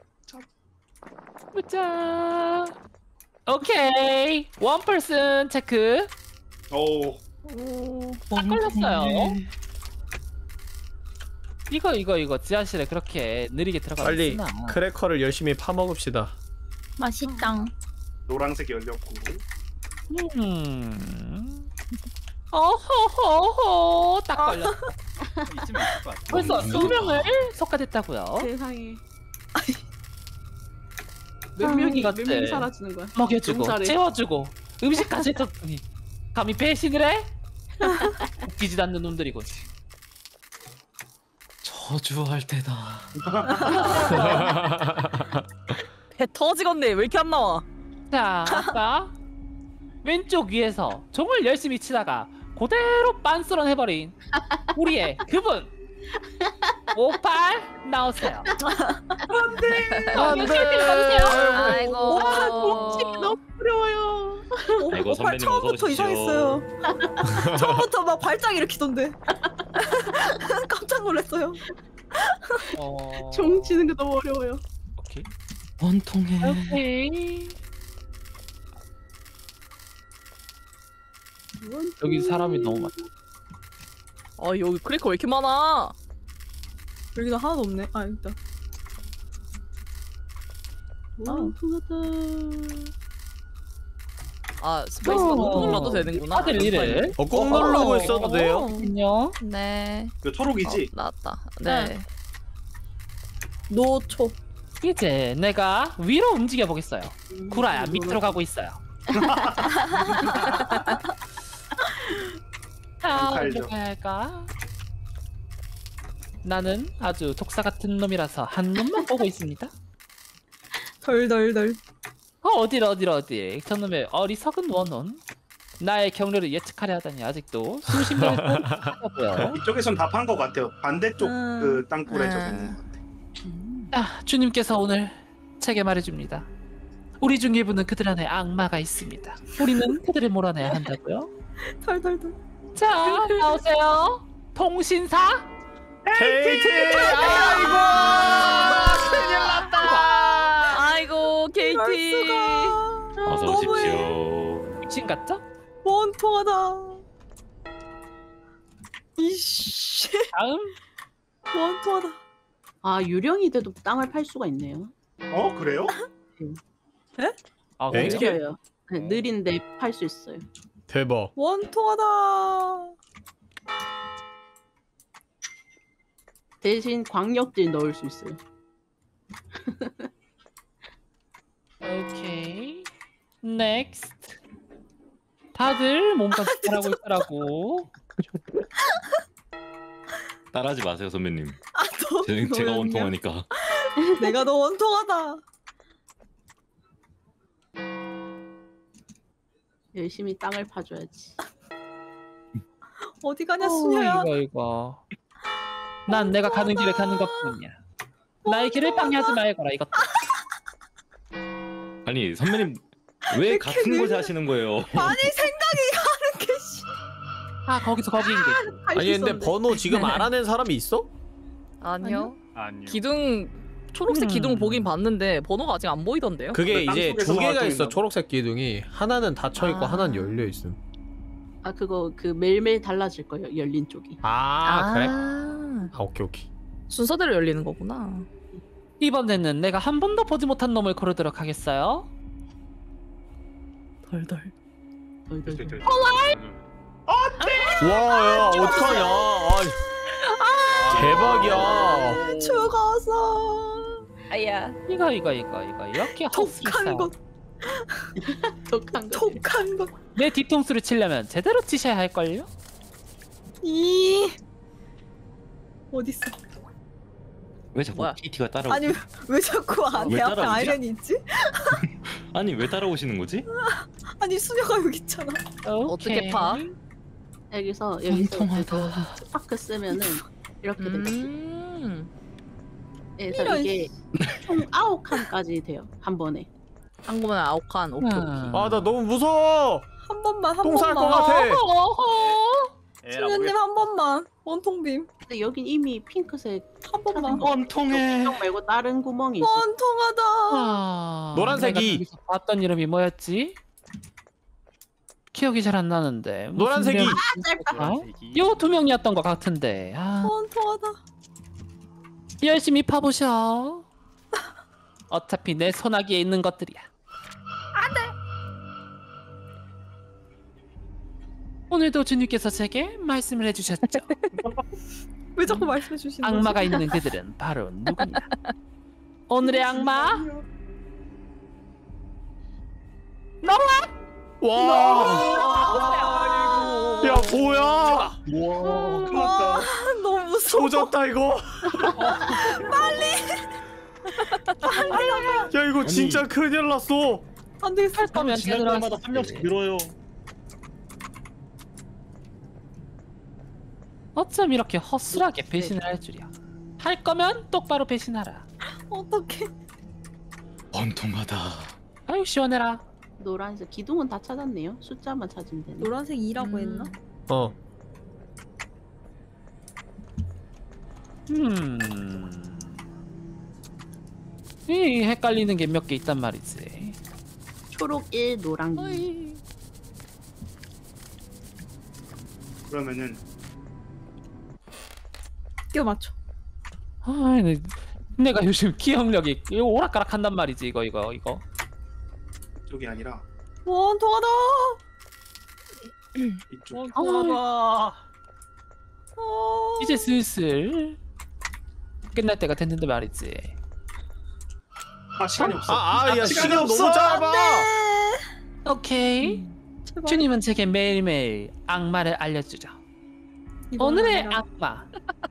보자. 오케이. 원 퍼슨 체크. 오. 다 걸렸어요. 이거 지하실에 그렇게 느리게 들어가면 빨리 쓰나? 크래커를 열심히 파먹읍시다. 맛있다. 노란색이 열렸고. 어허허허 딱 걸렸어. 이쯤 있을 것 같아. 벌써 2명을 석가됐다고요. 세상에. 몇 명이 갔대. 몇 명이 사라지는 거야. 먹여주고 너무 잘해. 채워주고 음식까지 해줬더니 감히 배신을 해? 웃기지도 않는 놈들이고. 저주할 때다. 배 터지겠네. 왜 이렇게 안 나와? 자, 아까 왼쪽 위에서 종을 열심히 치다가 그대로 빤스런 해버린 우리의 그분 58 나오세요. 안돼. 받으세요. 아이고. 너무 어려워요. 아이고, 오팔 선배님 처음부터 어서 오십시오. 이상했어요. 처음부터 막 발작 이렇게 던데. 깜짝 놀랐어요. 종 치는 게 너무 어려워요. 오케이. 원통해. 오케이. 여기 사람이 너무 많아. 아 여기 크래커 왜 이렇게 많아? 여기는 하나도 없네. 아 여기다. 아 스페이스가 못 눌러도 되는구나. 다들 이래. 꼭 누르고 있어도 돼요. 안녕. 네. 그 초록이지? 나왔다. 네. 노초. 이제 내가 위로 움직여 보겠어요. 구라야 밑으로 가고 있어요. 자, 알죠. 어디로 가야 할까? 나는 아주 독사 같은 놈이라서 한 놈만 보고 있습니다. 덜덜덜. 어디 저놈의 어리석은 원혼. 나의 경로를 예측하려 하다니 아직도 수십 명을 보여. 이쪽에선 다 판 것 같아요. 반대쪽 그 땅굴에 저기 음. 있는 것 같아. 주님께서 오늘 제게 말해줍니다. 우리 중 일부는 그들 안에 악마가 있습니다. 우리는 그들을 몰아내야 한다고요. 덜덜덜. 자, 나오세요. 통신사. KT! 아이고! 큰일 났다! 아이고 KT. 어서 오십시오. 미친 같죠? 원통하다. 이씨. 다음. 원통하다. 아 유령이 돼도 땅을 팔 수가 있네요. 그래요? 아, 네? 어떻게? 느려요. 네, 느린데 팔 수 있어요. 대박. 원통하다. 대신 광역질 넣을 수 있어요. 오케이. 넥스트. 다들 뭔가 잘하고 있더라고. 따라하지 마세요 선배님. 너 제가 너였냐? 원통하니까. 내가 너 원통하다. 열심히 땅을 파줘야지. 어디 가냐 수녀야. 이거. 난 내가 가는 길에 가는 것뿐이야. 나의 길을 방해하지 말거라 이것도. 아니 선배님 왜 같은 곳에 하시는 거예요? 아니 생각이 가는 게 씨. 아 거기서 거기인 게. 아니 근데 번호 지금 알아낸 사람이 있어? 아니요. 아니요. 기둥 초록색 기둥 보긴 봤는데 번호가 아직 안 보이던데요? 그게 그 이제 땅속에서 두 개가 나왔던 있어. 있나? 초록색 기둥이 하나는 닫혀 있고 아. 하나는 열려 있음. 아 그거 그 매일매일 달라질 거예요. 열린 쪽이. 그래? 아 오케이. 순서대로 열리는 거구나. 이번에는 내가 한 번도 보지 못한 놈을 고르도록 하겠어요. 덜덜. 와, 야, 어떡하냐. 대박이야. 죽었어. 아야. 이거 이렇게 독한 것. 독한 거. 독한 것. 내 뒤통수를 치려면 제대로 치셔야 할걸요? 이 어딨어? 왜 자꾸 뭐야? TT가 따라오? 아니 왜 자꾸 왜 내 앞에 따라오지? 아이렌이 있지? 아니 왜 따라오시는 거지? 아니 수녀가 여기 있잖아. 어떻게 파? 여기서 원통하다. 스파크 쓰면은 이렇게 되거든요. 그래서 이런 이게 총 9칸까지 돼요. 한 번에. 한 번에 9칸. 오케이. 아 나 너무 무서워. 한 번만 한 똥 쌀 것 번만. 같아. 수녀님 한 번만. 원통빔 근데 여긴 이미 핑크색 한 번만. 원통해. 이쪽 말고 다른 구멍이 있어. 원통하다. 노란색이. 내가 여기서 봤던 이름이 뭐였지? 기억이 잘 안 나는데. 무슨 노란색이. 이름- 어? 요 두 명이었던 것 같은데. 아, 원통하다. 열심히 파보셔. 어차피 내 소나기에 있는 것들이야. 오늘도 주님께서 제게 말씀을 해주셨죠. 왜 자꾸 말씀해 주시는 거지? 악마가 있는 그들은 바로 누구냐? 오늘의 악마? 와. 야 뭐야? 와. 큰일났다. 너무 무서워. 조졌다 이거. 야 이거 진짜 큰일 났어. 안 되겠어. 할 거면 지날 제대로 때마다 한 명씩 늘어요. 어쩜 이렇게 허술하게 배신을 할 줄이야. 할 거면 똑바로 배신하라. 어떡해. 원통하다. 아유 시원해라. 노란색 기둥은 다 찾았네요. 숫자만 찾으면 되네. 노란색 2라고 했나? 어. 이 헷갈리는 게 몇 개 있단 말이지. 초록 1, 노랑 2. 그러면은 끼워 맞춰. 아, 내가 요즘 기억력이 오락가락한단 말이지. 이거. 쪽이 아니라 원통하다. 이쪽. 원통하다. 이제 슬슬 끝날 때가 됐는데 말이지. 아 시간이 없어. 야 시간이 시간 없어. 너무 짧아. 오케이. 제발. 주님은 제게 매일매일 악마를 알려주죠. 이번엔 오늘의 아니라. 악마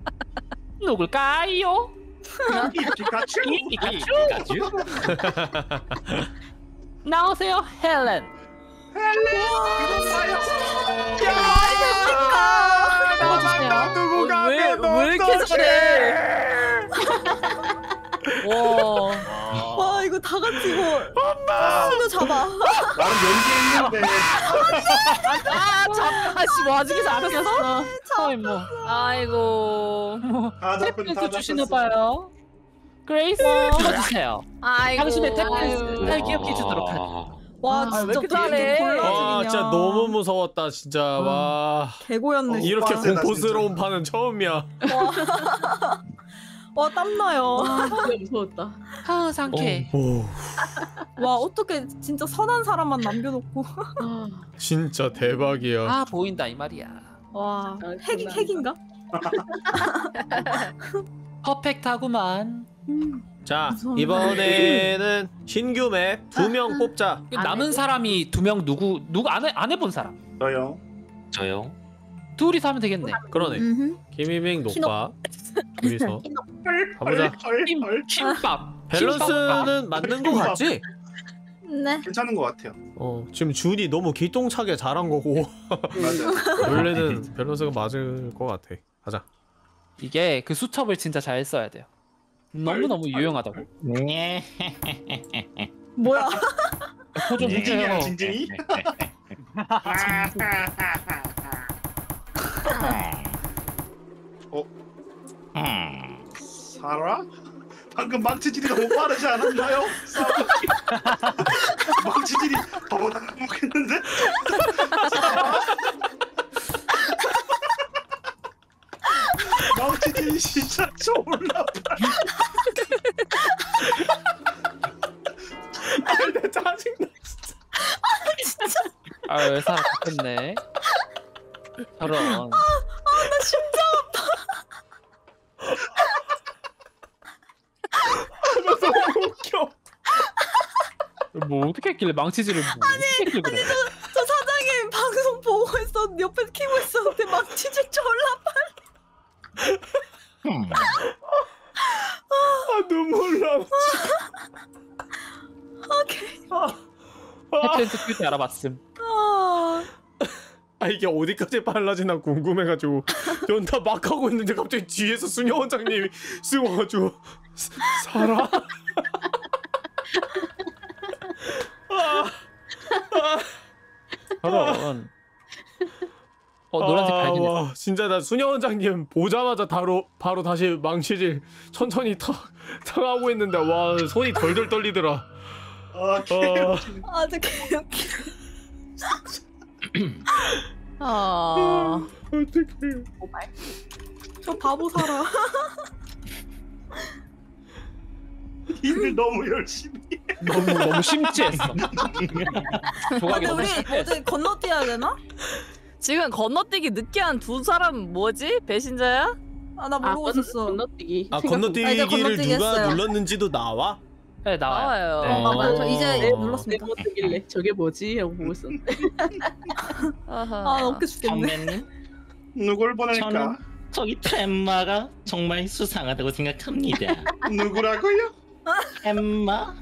누굴까요? 피카츄. 피카츄? 나오세요, 헬렌. 누구가 왜 이렇게 잘해? 와. 와 이거 다 같이 이거 수녀 잡아. 나름 연기했는데. 아씨 뭐 아직 잘했어. 거의 뭐 아이고. 다 잡은 다 탭댄스 주시나 잡혔어. 봐요. 그레이스 쳐주세요. 아이고. 당신의 아유. 탭댄스 잘 기억해 주도록 하죠. 와 왜 진짜 이렇게 어떻게 잘해? 이렇게 골라지냐. 와 진짜 너무 무서웠다 진짜. 와 개고였네. 이렇게 빡세다, 공포스러운 진짜. 판은 처음이야. 와 땀나요. 진짜 무서웠다. 아 상쾌. 오 와 어떻게 진짜 선한 사람만 남겨놓고. 진짜 대박이야. 아 보인다 이 말이야. 와 아, 핵인가? 퍼펙트하구만. 자 무서워. 이번에는 신규 맵 2명 뽑자. 남은 사람이 두 명 누구 안 해본 사람. 저요. 저요? 둘이서 하면 되겠네. 그러네. 김희맹 녹바 둘이서 가보자. 헐. 김밥. 밸런스는 맞는 거 같지? 네. 괜찮은 것 같아요. 지금 준이 너무 기똥차게 잘한 거고 맞아. 원래는 밸런스가 맞을 것 같아. 가자. 이게 그 수첩을 진짜 잘 써야 돼요. 너무 유용하다고. 뭐야? 표정 진진이야 해주세요. 진진이. 살아? 방금 망치질이 너무 빠르지 않았나요? 망치질이 저보다 행복했는데? 망치질이 진짜 졸라 빠르. 내 짜증나. 아왜 사람 바뀌었네. 저런. 나 심장 했길래 망치질을 아니 그래. 저 사장님 방송 보고 있어 옆에 키고 있었는데 망치질 졸라 아 눈물 나. 오케이. 해프렌즈 큐티 알아봤음. 아 이게 어디까지 빨라지나 궁금해가지고 연타 막 하고 있는데 갑자기 뒤에서 수녀 원장님이 쓱 와가지고 살아? 저런. 노란색 발견했어. 와, 진짜 나 수녀 원장님 보자마자 바로 다시 망치질 천천히 탁 하고 있는데 와 손이 덜덜 떨리더라. 아주 개웃기. 어떡해. 저 바보 살아. 일을 너무 열심히 해. 너무 심취했어. 조각이 근데 너무 우리 심취했어. 어제 건너뛰어야 되나? 지금 건너뛰기 늦게 한 두 사람 뭐지? 배신자야? 아 나 모르고 있었어. 건너뛰기. 아 이제 건너뛰기를 건너뛰기 누가 했어요. 눌렀는지도 나와? 네 나와요. 나와요. 네. 맞아요. 저 이제 어. 눌렀습니다. 건너뛰길래 저게 뭐지? 하고 보고 있었는데. 아 웃겨 죽겠네. 선배님, 누굴 보낼까? 저는 저기 템마가 정말 수상하다고 생각합니다. 누구라고요? 템마?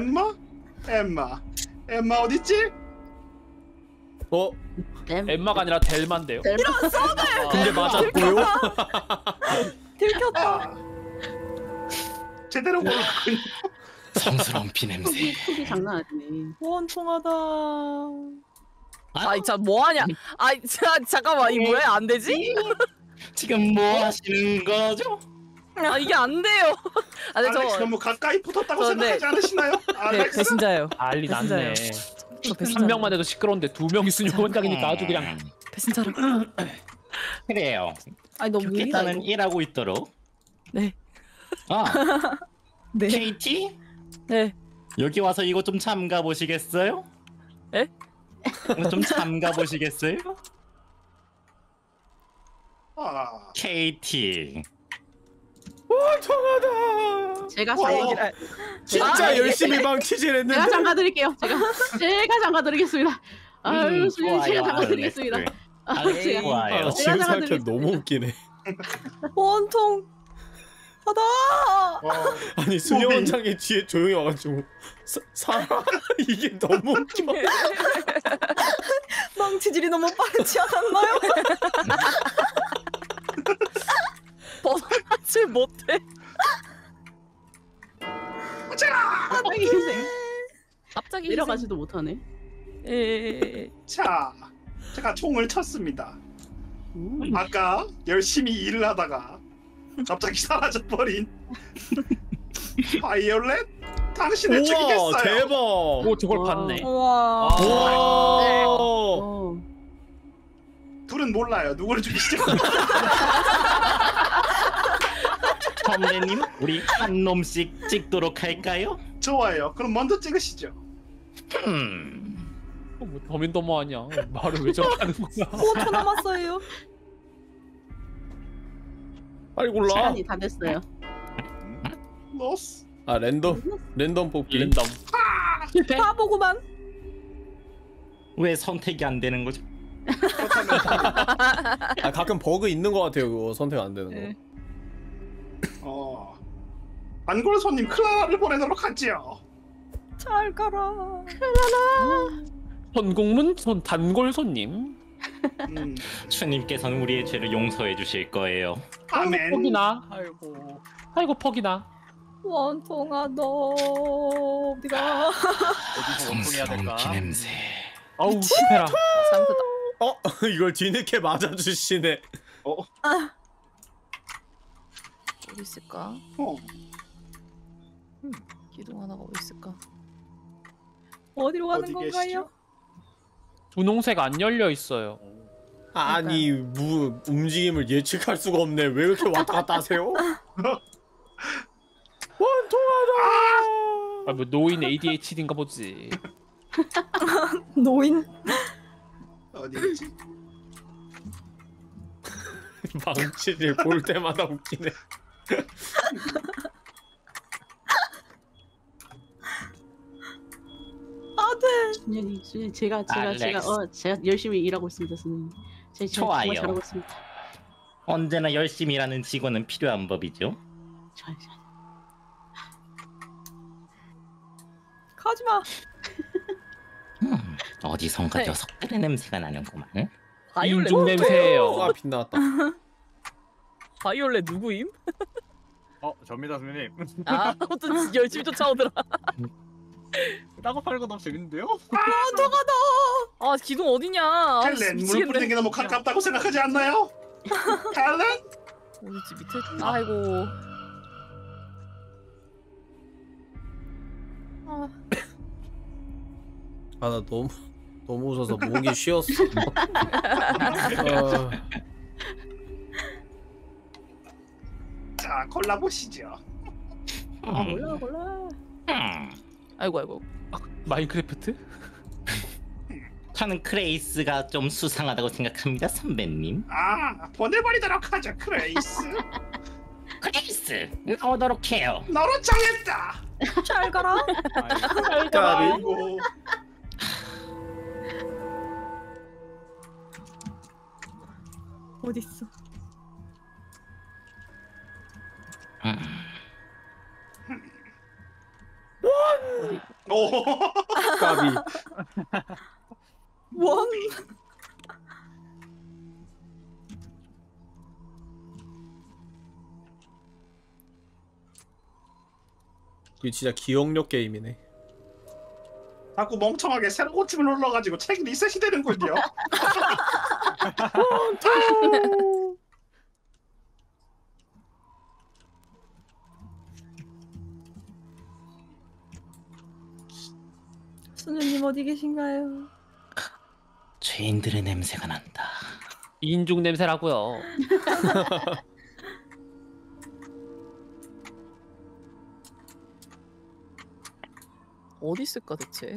엠마 어딨지? 어? 엠마가 아니라 델만데요. 근데 맞았고요? 들켰다. 아, 제대로 모르고 성스러운 피냄새. 속이 장난 아니네. 원통하다. 아이 참 뭐하냐? 아이 잠깐만 이거 왜 안 되지? 지금 뭐 하시는 거죠? 아 이게 안 돼요. 아 근데 알렉스 저 너무 가까이 붙었다고 저 생각하지 않으시나요? 네, 알렉스? 배신자예요. 난리 났네. 저 한 배신자. 명만 해도 시끄러운데 두 명이 수녀 원장이니까 아주 그냥 음, 배신자라고. 그래요. 아니 너무 무리다. 일단은 일하고 있도록. 네. 아, 네. KT? 네. 여기 와서 이거 좀 참가 보시겠어요? 에? 이거 좀 참가 보시겠어요? 아, KT. 통하다. 제가 와. 장가 진짜 열심히 망치질 했는데. 제가 장가 드릴게요. 제가 장가 드리겠습니다. 아유, 수녀님 제가 장가 드리겠습니다. 알렉스 제가- 좋아요. 아, 지금 제가 생각해 생각드리겠습니다. 너무 웃기네. 원통. 하다. 아니 수녀 몸이- 원장이 뒤에 조용히 와가지고 살아? 이게 너무 웃겨. 망치질이 너무 빠르지 않았나요? 벗어나질 못해. 갑자기 희생. 갑자기 내려가지도 못하네. 예. 자, 제가 총을 쳤습니다. 아까 열심히 일을 하다가 갑자기 사라져버린 바이올렛 당신을 우와 죽이겠어요. 대박. 오 저걸 와. 봤네. 와. 와. 둘은 몰라요. 누구를 죽이시죠? 선배님, 우리 한 놈씩 찍도록 할까요? 좋아요. 그럼 먼저 찍으시죠. 뭐 더민더머 아니야. 말을 왜 저렇게 하는 거야. 5초 남았어요. 빨리 골라. 시간이 다 됐어요. 로스. 아 랜덤 뽑기. 랜덤. 바보구만. 왜 선택이 안 되는 거죠? 아 가끔 버그 있는 것 같아요. 그거 선택 안 되는 거. 네. 안골 손님 클라라를 보내도록 하지요. 잘 가라. 전국문 단골 손님. 주님께서는 우리의 죄를 용서해 주실 거예요. 아멘. 퍽이나. 아이고 퍽이나. 원통하다. 어디가? 어디서 원통해야 성스러운 될까? 피냄새. 아우 실패라. 상크다. 이걸 뒤늦게 맞아주시네. 어디 있을까? 기둥 하나가 어디 있을까? 어디로 가는 어디 건가요? 계시죠? 분홍색 안 열려 있어요. 아니 움직임을 예측할 수가 없네. 왜 이렇게 왔다 갔다 하세요? 원통하다. 아, 뭐 노인 ADHD인가 보지. 노인. 어디지? 망치질 볼 때마다 웃기네. 안 돼. 수녀님 제가 알렉스. 제가 열심히 일하고 있습니다, 수녀님. 제가 정말 좋아요. 잘하고 있습니다. 언제나 열심히 일하는 직원은 필요한 법이죠. 좋아요. 가지마. 어디선가 네. 녀석들의 냄새가 나는구만. 바이올렛 인중 냄새예요. 아 빗나왔다. 바이올렛 누구임? 접니다 선생님. 아 아무튼 열심히 쫓아오더라. 따고 팔고 너무 재밌는데요? 아 기둥 어디냐? 아, 헬렌 물 미치겠네. 뿌리는 게 너무 가깝다고 생각하지 않나요? 헬렌? 어디지 밑에? 아이고. 아, 아 나 너무 웃어서 목이 쉬었어. 자 골라보시죠. 몰라. 아이고. 마인크래프트? 저는 크레이스가 좀 수상하다고 생각합니다, 선배님. 아 보내버리도록 하죠 크레이스. 크레이스 나오도록 해요. 너로 정했다. 잘 가라. 아이고 어딨어? 오 까비. 원. 이게 진짜 기억력 게임이네. 자꾸 멍청하게 새로 고침을 눌러가지고 책이 리셋이 되는군요. 수녀님 어디 계신가요? 죄인들의 냄새가 난다. 인중 냄새라고요. 어디 있을까 대체?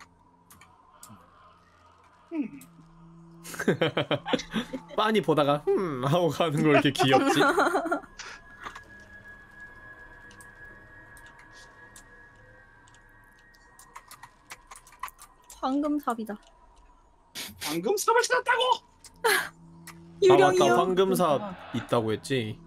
빤히 보다가 하고 가는 거 왜 이렇게 귀엽지? 황금삽이다. 방금 삽을 찾았다고? 아 유령이요. 맞다, 황금삽 있다고 했지.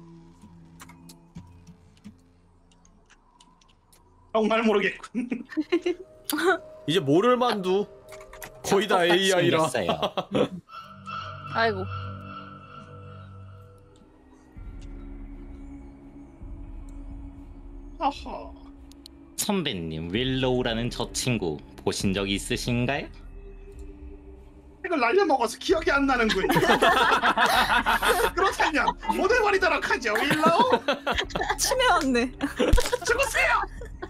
정말 모르겠군. 이제 모를 만두. 거의 다 AI라. 생겼어요. 아이고. 허허. 선배님, 윌로우라는 저 친구 보신 적 있으신가요? 이걸 날려먹어서 기억이 안 나는군. 그렇다면 보내버리도록 하죠 윌로우. 치매 왔네. 죽으세요.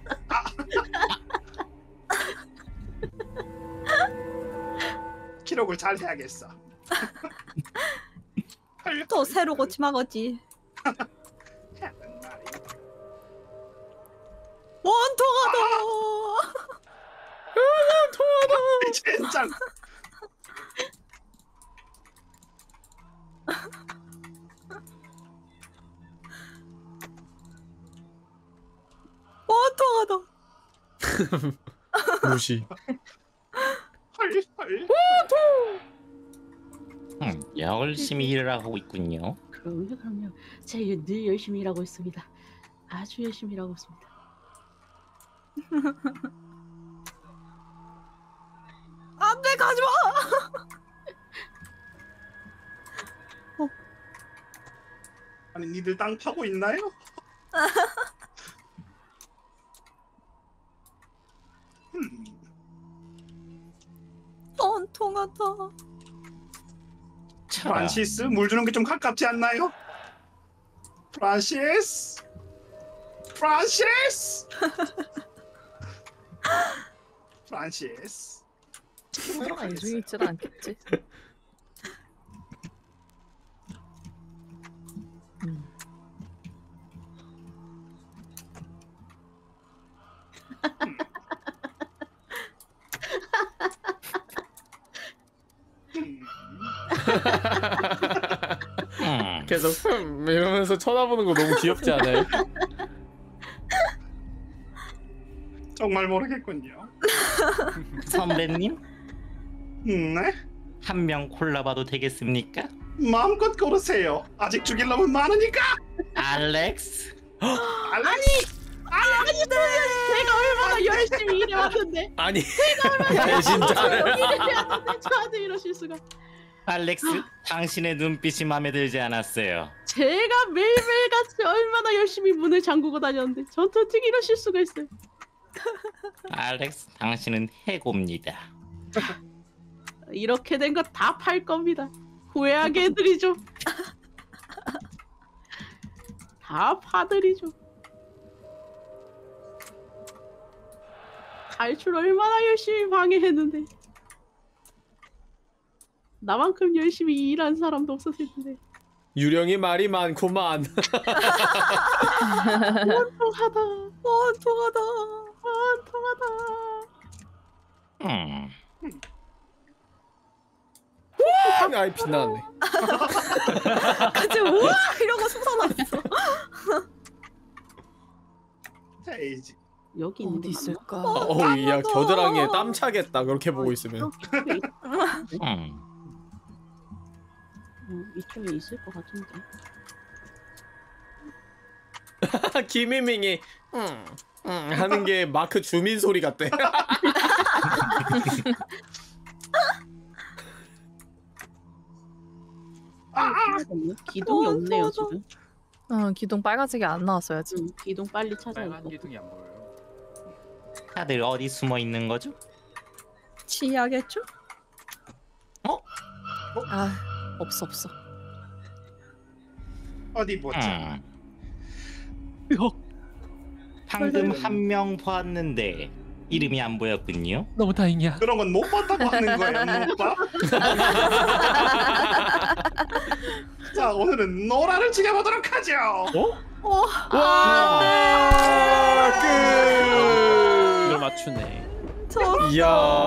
기록을 잘 해야겠어. 또 새로 고침하겠지. 원통하다. 젠장. 원통하다. 무시. 헐. 열심히 일을 하고 있군요. 그럼요. 제가 늘 열심히 일하고 있습니다. 아주 열심히 일하고 있습니다. 안돼 가지마. 아니 니들 땅 파고 있나요? 원통하다. 프란시스 물 주는 게 좀 가깝지 않나요? 프란시스. 설마 인중이 있지는 않겠지. 계속 이러면서 쳐다보는 거 너무 귀엽지 않아요? 정말 모르겠군요. 선배님 네? 한 명 골라봐도 되겠습니까? 마음껏 고르세요. 아직 죽일 놈은 많으니까. 알렉스. 아니, 제가 얼마나 열심히 일해왔는데 아니 배신자를. 저한테 이러실 수가. 알렉스, 당신의 눈빛이 마음에 들지 않았어요. 제가 매일매일같이 얼마나 열심히 문을 잠그고 다녔는데 저한테 어떻게 이러실 수가 있어요. 알렉스, 당신은 해고입니다. 이렇게 된 거 다 팔 겁니다. 후회하게 해드리죠. 다 파드리죠. 탈출 얼마나 열심히 방해했는데 나만큼 열심히 일한 사람도 없었을 텐데. 유령이 말이 많구만. 원통하다. 원통하다. 원통하다. 아이 빛나네. 갑자기 우와 이러고 솟아났어. 헤이지. 여기 있는 어디 게 있을까? 야 겨드랑이에 땀 차겠다. 그렇게 보고 있으면. 이쪽에 있을 것 같은데. 김희밍이 하는 게 마크 주민 소리 같대. 기둥이 어, 없네요 좋아. 지금. 기둥 빨간색이 안 나왔어요 지금. 기둥 빨리 찾아야 빨간 돼. 기둥이 안 보여요. 다들 어디 숨어 있는 거죠? 치야겠죠? 아 없어. 어디 보자. 방금 한 명 봤는데 이름이 안 보였군요. 너무 다행이야. 그런 건 못 봤다고 하는 거야, 못 봐? 자, 오늘은 노라를 지켜보도록 하죠. 이걸 맞추네. 이야.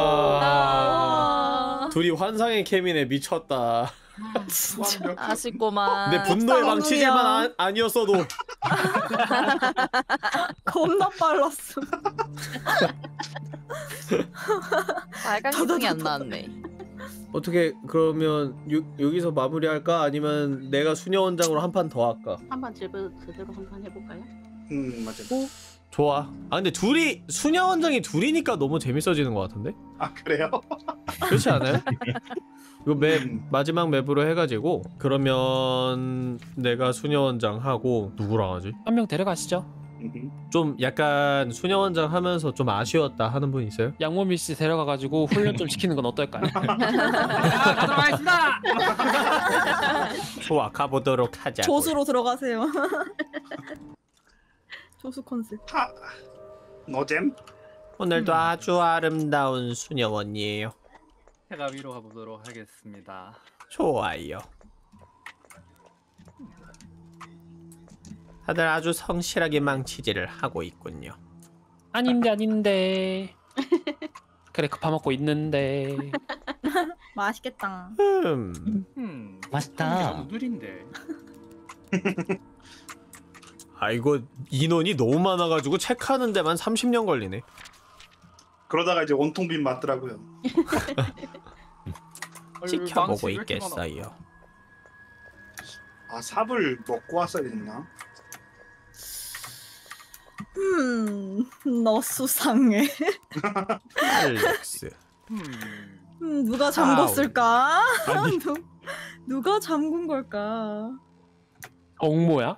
아. 둘이 환상의 케미네. 미쳤다. 아쉽고만. 내 분노의 쌍둥이야. 방치질만 아니었어도. 겁나 빨랐어. 빨간 기둥이 안 나왔네. 어떻게 그러면 여기서 마무리할까? 아니면 내가 수녀 원장으로 한 판 더 할까? 한번 제대로 한 판 해볼까요? 맞아. 좋아. 아 근데 둘이 수녀 원장이 둘이니까 너무 재밌어지는 것 같은데? 아, 그래요? 그렇지 않아요? 이거 마지막 맵으로 해가지고 그러면 내가 수녀 원장 하고 누구랑 하지? 한 명 데려가시죠. 좀 약간 수녀 원장 하면서 좀 아쉬웠다 하는 분 있어요? 양모미 씨 데려가가지고 훈련 좀 시키는 건 어떨까요? 가도록 하겠습니다. 좋아, 가보도록 하자. 조수로 들어가세요. 조수 컨셉. 노잼? 오늘도 아주 아름다운 수녀원이에요. 해가 위로 가보도록 하겠습니다. 좋아요. 다들 아주 성실하게 망치질을 하고 있군요. 아닌데. 그래 급파먹고 있는데. 맛있겠다. 맛있다. 너무 느린데. 아 이거 인원이 너무 많아가지고 체크하는 데만 30년 걸리네. 그러다가 이제 온통 빈 맞더라고요. 지켜보고 있겠어요. 아, 삽을 먹고 왔어야 됐나? 너 수상해. 알렉스. 누가 잠궜을까? 누가 잠근 걸까? 엉모야?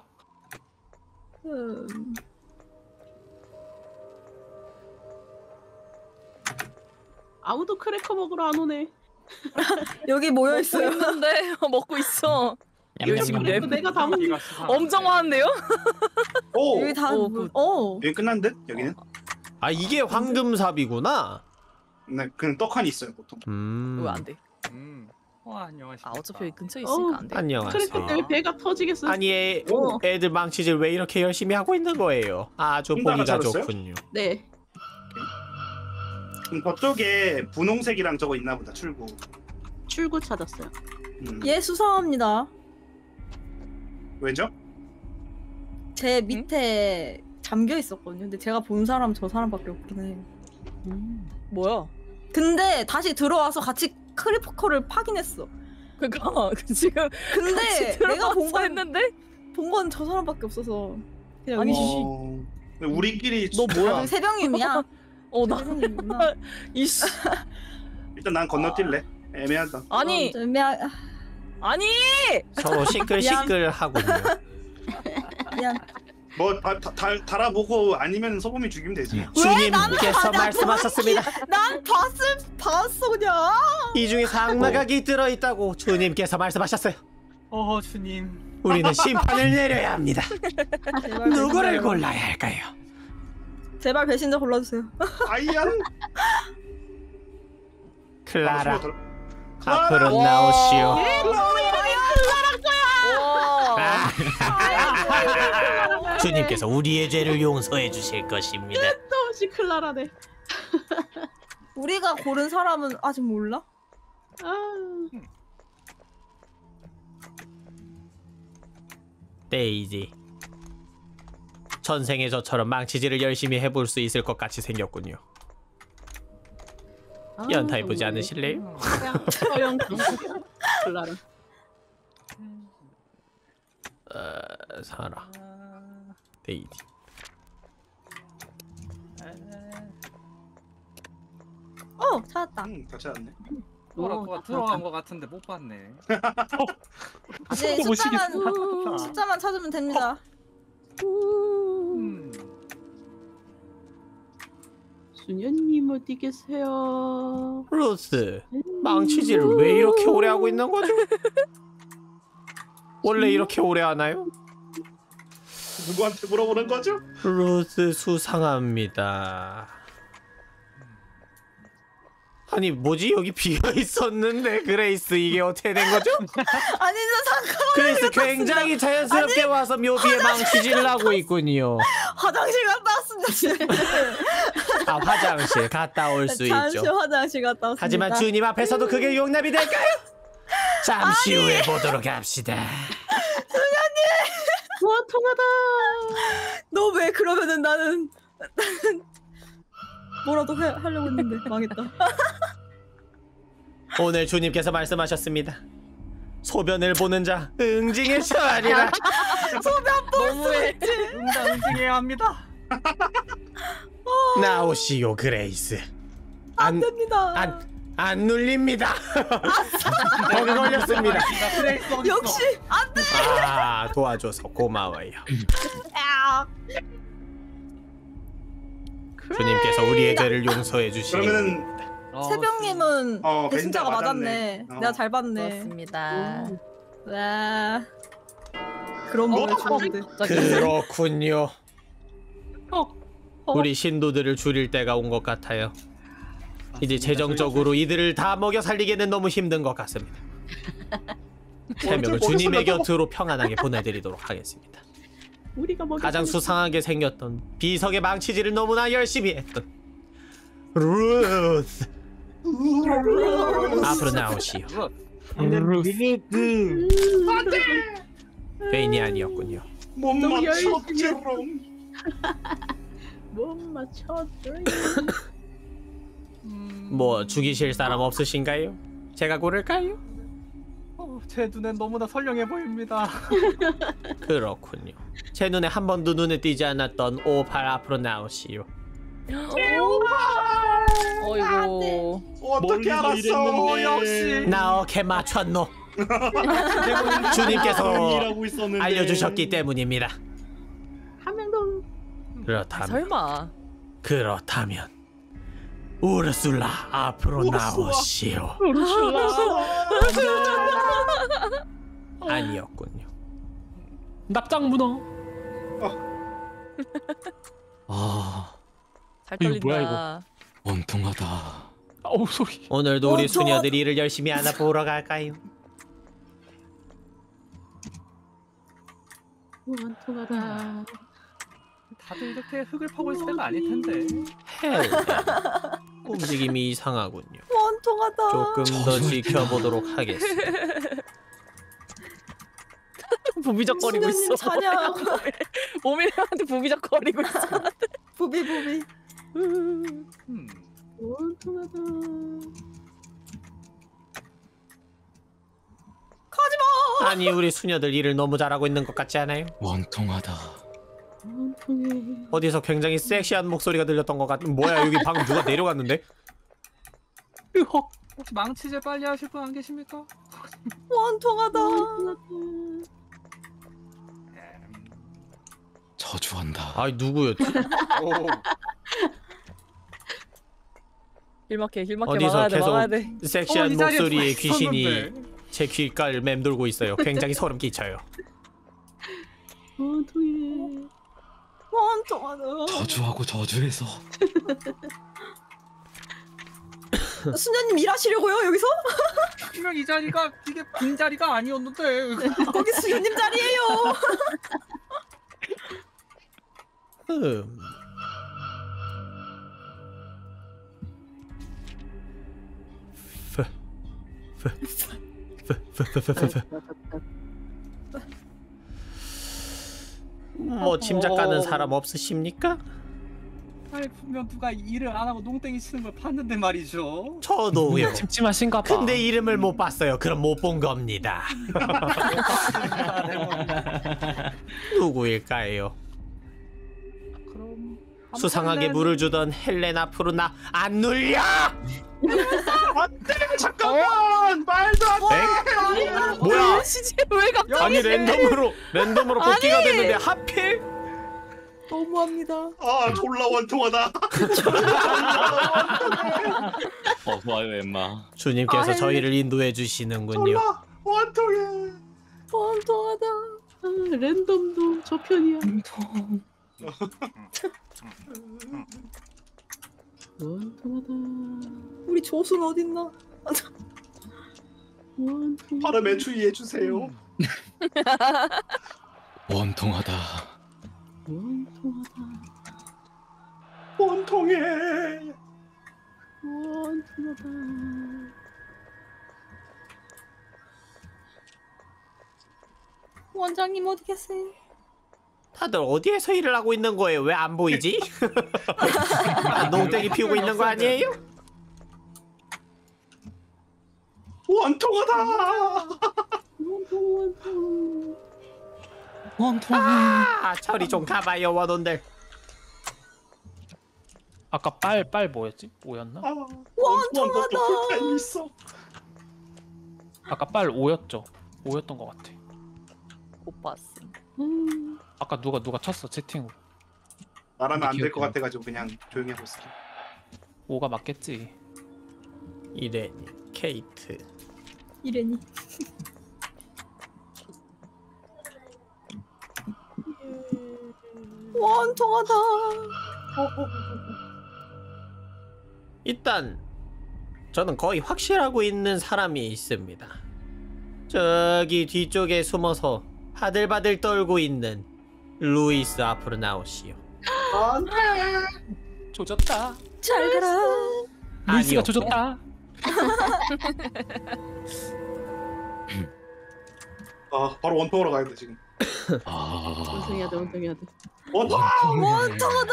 아무도 크래커 먹으러 안 오네. 여기 모여 있어요. 있는데 먹고 있어. 지금 내가 다 먹는. 엄청 많은데요? 오! 여기 다. 여기 끝난 듯? 여기는? 아 이게 황금삽이구나. 네, 그냥 떡하니 있어요, 보통. 왜 안 돼? 안녕하십니까. 아 어차피 여기 근처에 있으니까 안 돼. 안녕하세요. 크래커 때문에 배가 터지겠어요. 아니 애들 망치질 왜 이렇게 열심히 하고 있는 거예요? 아주 혼자가 보기가 찾았어요? 좋군요. 네. 저쪽에 분홍색이랑 저거 있나 보다, 출구. 출구 찾았어요. 얘 수상합니다. 왜죠? 제 밑에 잠겨 있었거든요. 근데 제가 본 사람 저 사람밖에 없긴 해. 뭐야? 근데 다시 들어와서 같이 크리퍼커를 파긴 했어. 그니까 지금 근데 내가 본 건 했는데 본 건 저 사람밖에 없어서 그냥 아니, 우리끼리 너 뭐야? 아, 세병님이야. 나 세병님이구나. 이씨 일단 난 건너뛸래. 애매하다. 아니 아니 서로 시끌시끌하군요. 미안. 뭐 달아보고 아니면 소범이 죽이면 되지. 주님께서 말씀하셨습니다. 난 봤어 그냥. 이 중에서 악마가 깃들어 있다고 주님께서 말씀하셨어요. 주님. 우리는 심판을 내려야 합니다. 제발 누구를 배신자. 골라야 할까요? 제발 배신자 골라주세요. 아이안. 클라라, 앞으로 나오시오. 주님께서 우리의 죄를 용서해 주실 것입니다. 또 없이 클라라네. 우리가 고른 사람은 아직 몰라? 데이지, 전생에 저처럼 망치질을 열심히 해볼 수 있을 것 같이 생겼군요. 연타해보지 않으실래요? 서영 클라라. 사라, 데이지. 찾았다. 다 찾았네. 들어간 것 같은데 못 봤네. 이제 숫자만 찾으면 됩니다. 수녀님 어디 계세요? 루스, 망치질을 왜 이렇게 오래 하고 있는 거죠? 원래 이렇게 오래 하나요? 누구한테 물어보는 거죠? 루스 수상합니다. 아니 뭐지, 여기 비어 있었는데 그레이스, 이게 어떻게 된 거죠? 아니 저 잠깐 그레이스 굉장히 자연스럽게 와서 묘비에 망치질을 하고 있군요. 화장실 갔다 왔습니다. 아, 화장실 갔다 올 수 잠시 있죠. 화장실 갔다 왔습니다. 하지만 주님 앞에서도 그게 용납이 될까요? 잠시 후에 보도록 합시다. 와 통하다. 너 왜 그러면은 나는 뭐라도 하려고 했는데 망했다. 오늘 주님께서 말씀하셨습니다. 소변을 보는 자 응징의 처하리라. 너무해. 응징해야 합니다. 나오시오 그레이스. 안 됩니다. 안 눌립니다. 거기 걸렸습니다. 역시 안 돼. 아, 도와줘서 고마워요. 주님께서 우리의 죄를 용서해 주시니 그러면은 새벽님은 배신자가 배신자가 맞았네. 맞았네. 내가 잘 봤네. 맞습니다. 와. 그런 걸 좋은데. 그렇군요. 우리 신도들을 줄일 때가 온 것 같아요. 이제 재정적으로 이들을 다 먹여 살리기는 너무 힘든 것 같습니다. 세 명을 주님의 곁으로 평안하게 보내드리도록 하겠습니다. 우리가 먹여 가장 수상하게 생겼던, 비석의 망치질을 너무나 열심히 했던 루스, 앞으로 나오시오. 페인이 아니었군요. 못 맞췄지롱. 못 맞췄죠. 뭐 죽이실 사람 없으신가요? 제가 고를까요? 제 눈엔 너무나 선량해 보입니다. 그렇군요. 제 눈에 한 번도 눈에 띄지 않았던 오팔, 앞으로 나오시오. 어이구. 어떻게 알았어? 역시. 나 어케 맞췄노. 주님께서 알려주셨기 때문입니다. 한 명 더. 그렇다면 설마. 그렇다면 우르술라, 앞으로 나오시오. 아니었군요. 납작 문어. 잘 이거 떨린다. 뭐야, 이거? 원통하다. 어우 소리. 오늘도 우리 수녀들이 일을 열심히 하나 보러 갈까요? 원통하다. 다들 이렇게 흙을 파고 있을 때가 아닐 텐데. 헬, 움직임이 이상하군요. 원통하다. 조금 더 지켜보도록 하겠습니다. 부비적거리고 있어. 사냥. 모밀한테 부비적거리고 있어. 부비. 원통하다. 아니 우리 수녀들 일을 너무 잘하고 있는 것 같지 않아요? 원통하다. 원통해. 어디서 굉장히 섹시한 목소리가 들렸던 것 같은. 뭐야 여기 방금 누가 내려갔는데? 으헉. 혹시 망치질 빨리 하실 분 안 계십니까? 원통하다. 저주한다. 아이 누구였지? 길막해 어디서 막아야 돼 계속 막아야 돼. 섹시한 이 자리에 목소리의 서 귀신이 있었는데. 제 귓가를 맴돌고 있어요. 굉장히 소름 끼쳐요. 원통해. 원통하다. 저주하고 저주해서. 수녀님 일하시려고요 여기서? 분명 이 자리가 이게 빈 자리가 아니었는데. 거기 수녀님 자리예요. 음. 뭐 짐작 가는 사람 없으십니까? 아니 분명 누가 일을 안 하고 농땡이 치는 걸 봤는데 말이죠. 저도요. 침침하신가 봐. 근데 이름을 못 봤어요. 그럼 못 본 겁니다. 누구일까요? 그럼 수상하게 물을 주던 헬레나 프루나 안 눌려! 안돼 잠깐만 말도 안 돼. 뭐야? 시제 왜 갑자기? 아니 랜덤으로 복귀가 됐는데 하필? 너무합니다. 아 졸라 원통하다. 좋아요 엠마. 주님께서 저희를 인도해 주시는군요. 졸라 원통해. 원통하다. 아, 랜덤도 저 편이야. 원통하다. 우리 조수는 어딨나? 원통. 발음에 주의해 주세요. 원통하다. 원통하다. 원통해. 원통하다. 원장님 어디 계세요? 다들 어디에서 일을 하고 있는 거예요? 왜 안 보이지? 아, 농땡이 피우고 있는 거 아니에요? 원통하다. 원통. 원통해. 아, 저리 좀 가봐요, 원혼들. 아까 빨 뭐였지? 뭐였나? 아, 원통하다. 풀타임 있어. 아까 빨 5였죠. 5였던 것 같아. 못 봤음. 아까 누가 쳤어 채팅으로. 말하면 안 될 것 기억나. 같아가지고 그냥 조용히 하고 있을게. 5가 맞겠지. 이레니, 케이트. 이래니. 원통하다. 일단 저는 거의 확실하고 있는 사람이 있습니다. 저기 뒤쪽에 숨어서 바들바들 떨고 있는 루이스 앞으로 나오시오. 조졌다. 잘 가라. 루이스가 아니요. 조졌다. 아 바로 원통으로 가야 돼 지금. 원통해야 돼. 원통해야 돼. 원통. 원통하다.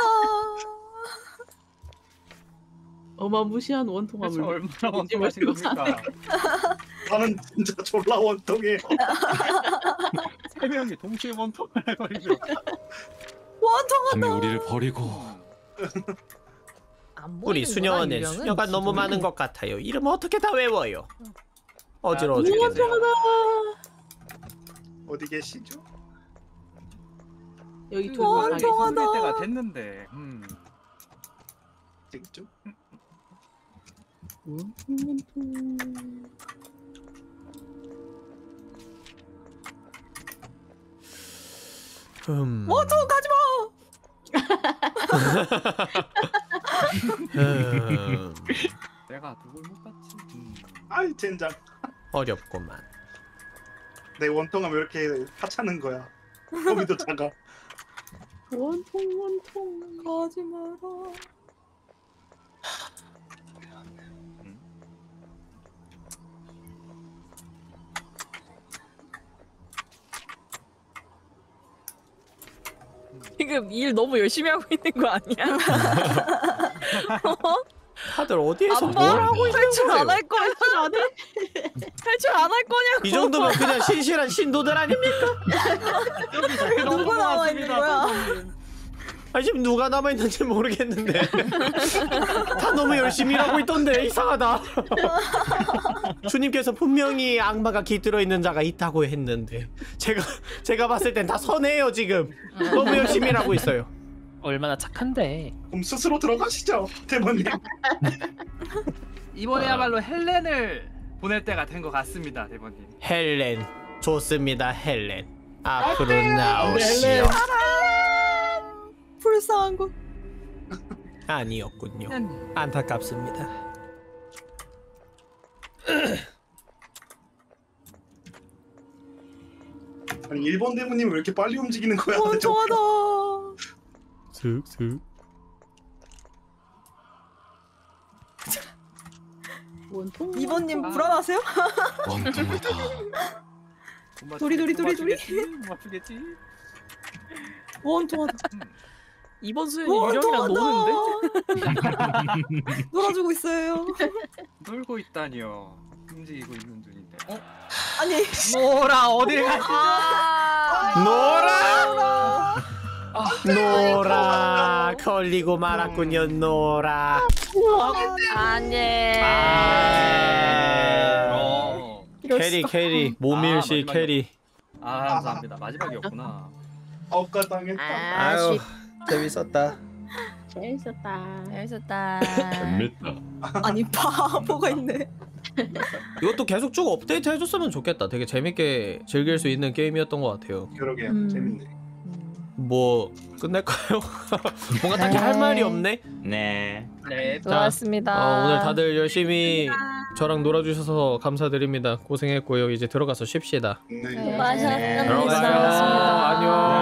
어마무시한 대체 원통함을. 얼마나 원통하신 겁니까? 나는 진짜 졸라 원통해. 세 명이 동시에 원통을 해버리죠. 원통하다. 감히 우리를 버리고. 안 우리 보이는구나, 수녀원에 유령은. 수녀가 너무 많은 것 같아요. 이름 어떻게 다 외워요? 어지러워 아, 죽겠네요. 어디 계시죠? 여기 그 두 분. 사람이 원통하다. 손댈 때가 됐는데. 지금 원통. 원통 가지 마. 내가 누굴 못 봤지. 아이 젠장. 어렵구만. 내 원통하면 왜 이렇게 하찮은 거야? 범위도 작아. 원통. 가지 마라. 지금 일 너무 열심히 하고 있는 거 아니야? 어? 다들 어디에서 안 뭘 봐. 하고 있는 탈출 안 거예요? 할 거야. 탈출 안 할 거냐고. 이 정도면 그냥 신실한 신도들 아닙니까? 누구 나와 있는 거야? 아니 지금 누가 남아있는지 모르겠는데 다 너무 열심히 일하고 있던데 이상하다. 주님께서 분명히 악마가 깃들어 있는 자가 있다고 했는데 제가 봤을 땐 다 선해요 지금. 너무 열심히 일하고 있어요. 얼마나 착한데. 그럼 스스로 들어가시죠, 대본님. 이번에야말로 헬렌을 보낼 때가 된 것 같습니다, 대본님. 헬렌 좋습니다. 헬렌 앞으로 나오시오. 불쌍한 거. 아니었군요. 안타깝습니다. 아니 일본 대본님 왜 이렇게 빨리 움직이는 거야? 원통하다. 슥슥. 원통. 이번님 불안하세요? 원통하다. 도리. 못 맞추겠지? 원통하다. 이번 수연이 유령이랑 노는데? 놀아주고 있어요. 놀고 있다니요. 움직이고 있는 중인데. 아니. 노라 어딜 가시? 노라 걸리고 말았군요. 노라. 안돼. 캐리 모밀씨 마지막이요. 캐리. 아 감사합니다. 마지막이었구나. 억까 당했다. 아유 재밌었다. 재밌었다. 재밌었다. 재밌다. 아니 바보가 있네. 이것도 계속 쭉 업데이트 해줬으면 좋겠다. 되게 재밌게 즐길 수 있는 게임이었던 것 같아요. 그러게요. 재밌네. 뭐 끝낼까요? 뭔가 딱히 할 말이 없네. 네. 네. 좋았습니다. 오늘 다들 열심히 저랑 놀아주셔서 감사드립니다. 고생했고요. 이제 들어가서 쉽시다. 네. 수고하셨습니다. 들어가요. 안녕.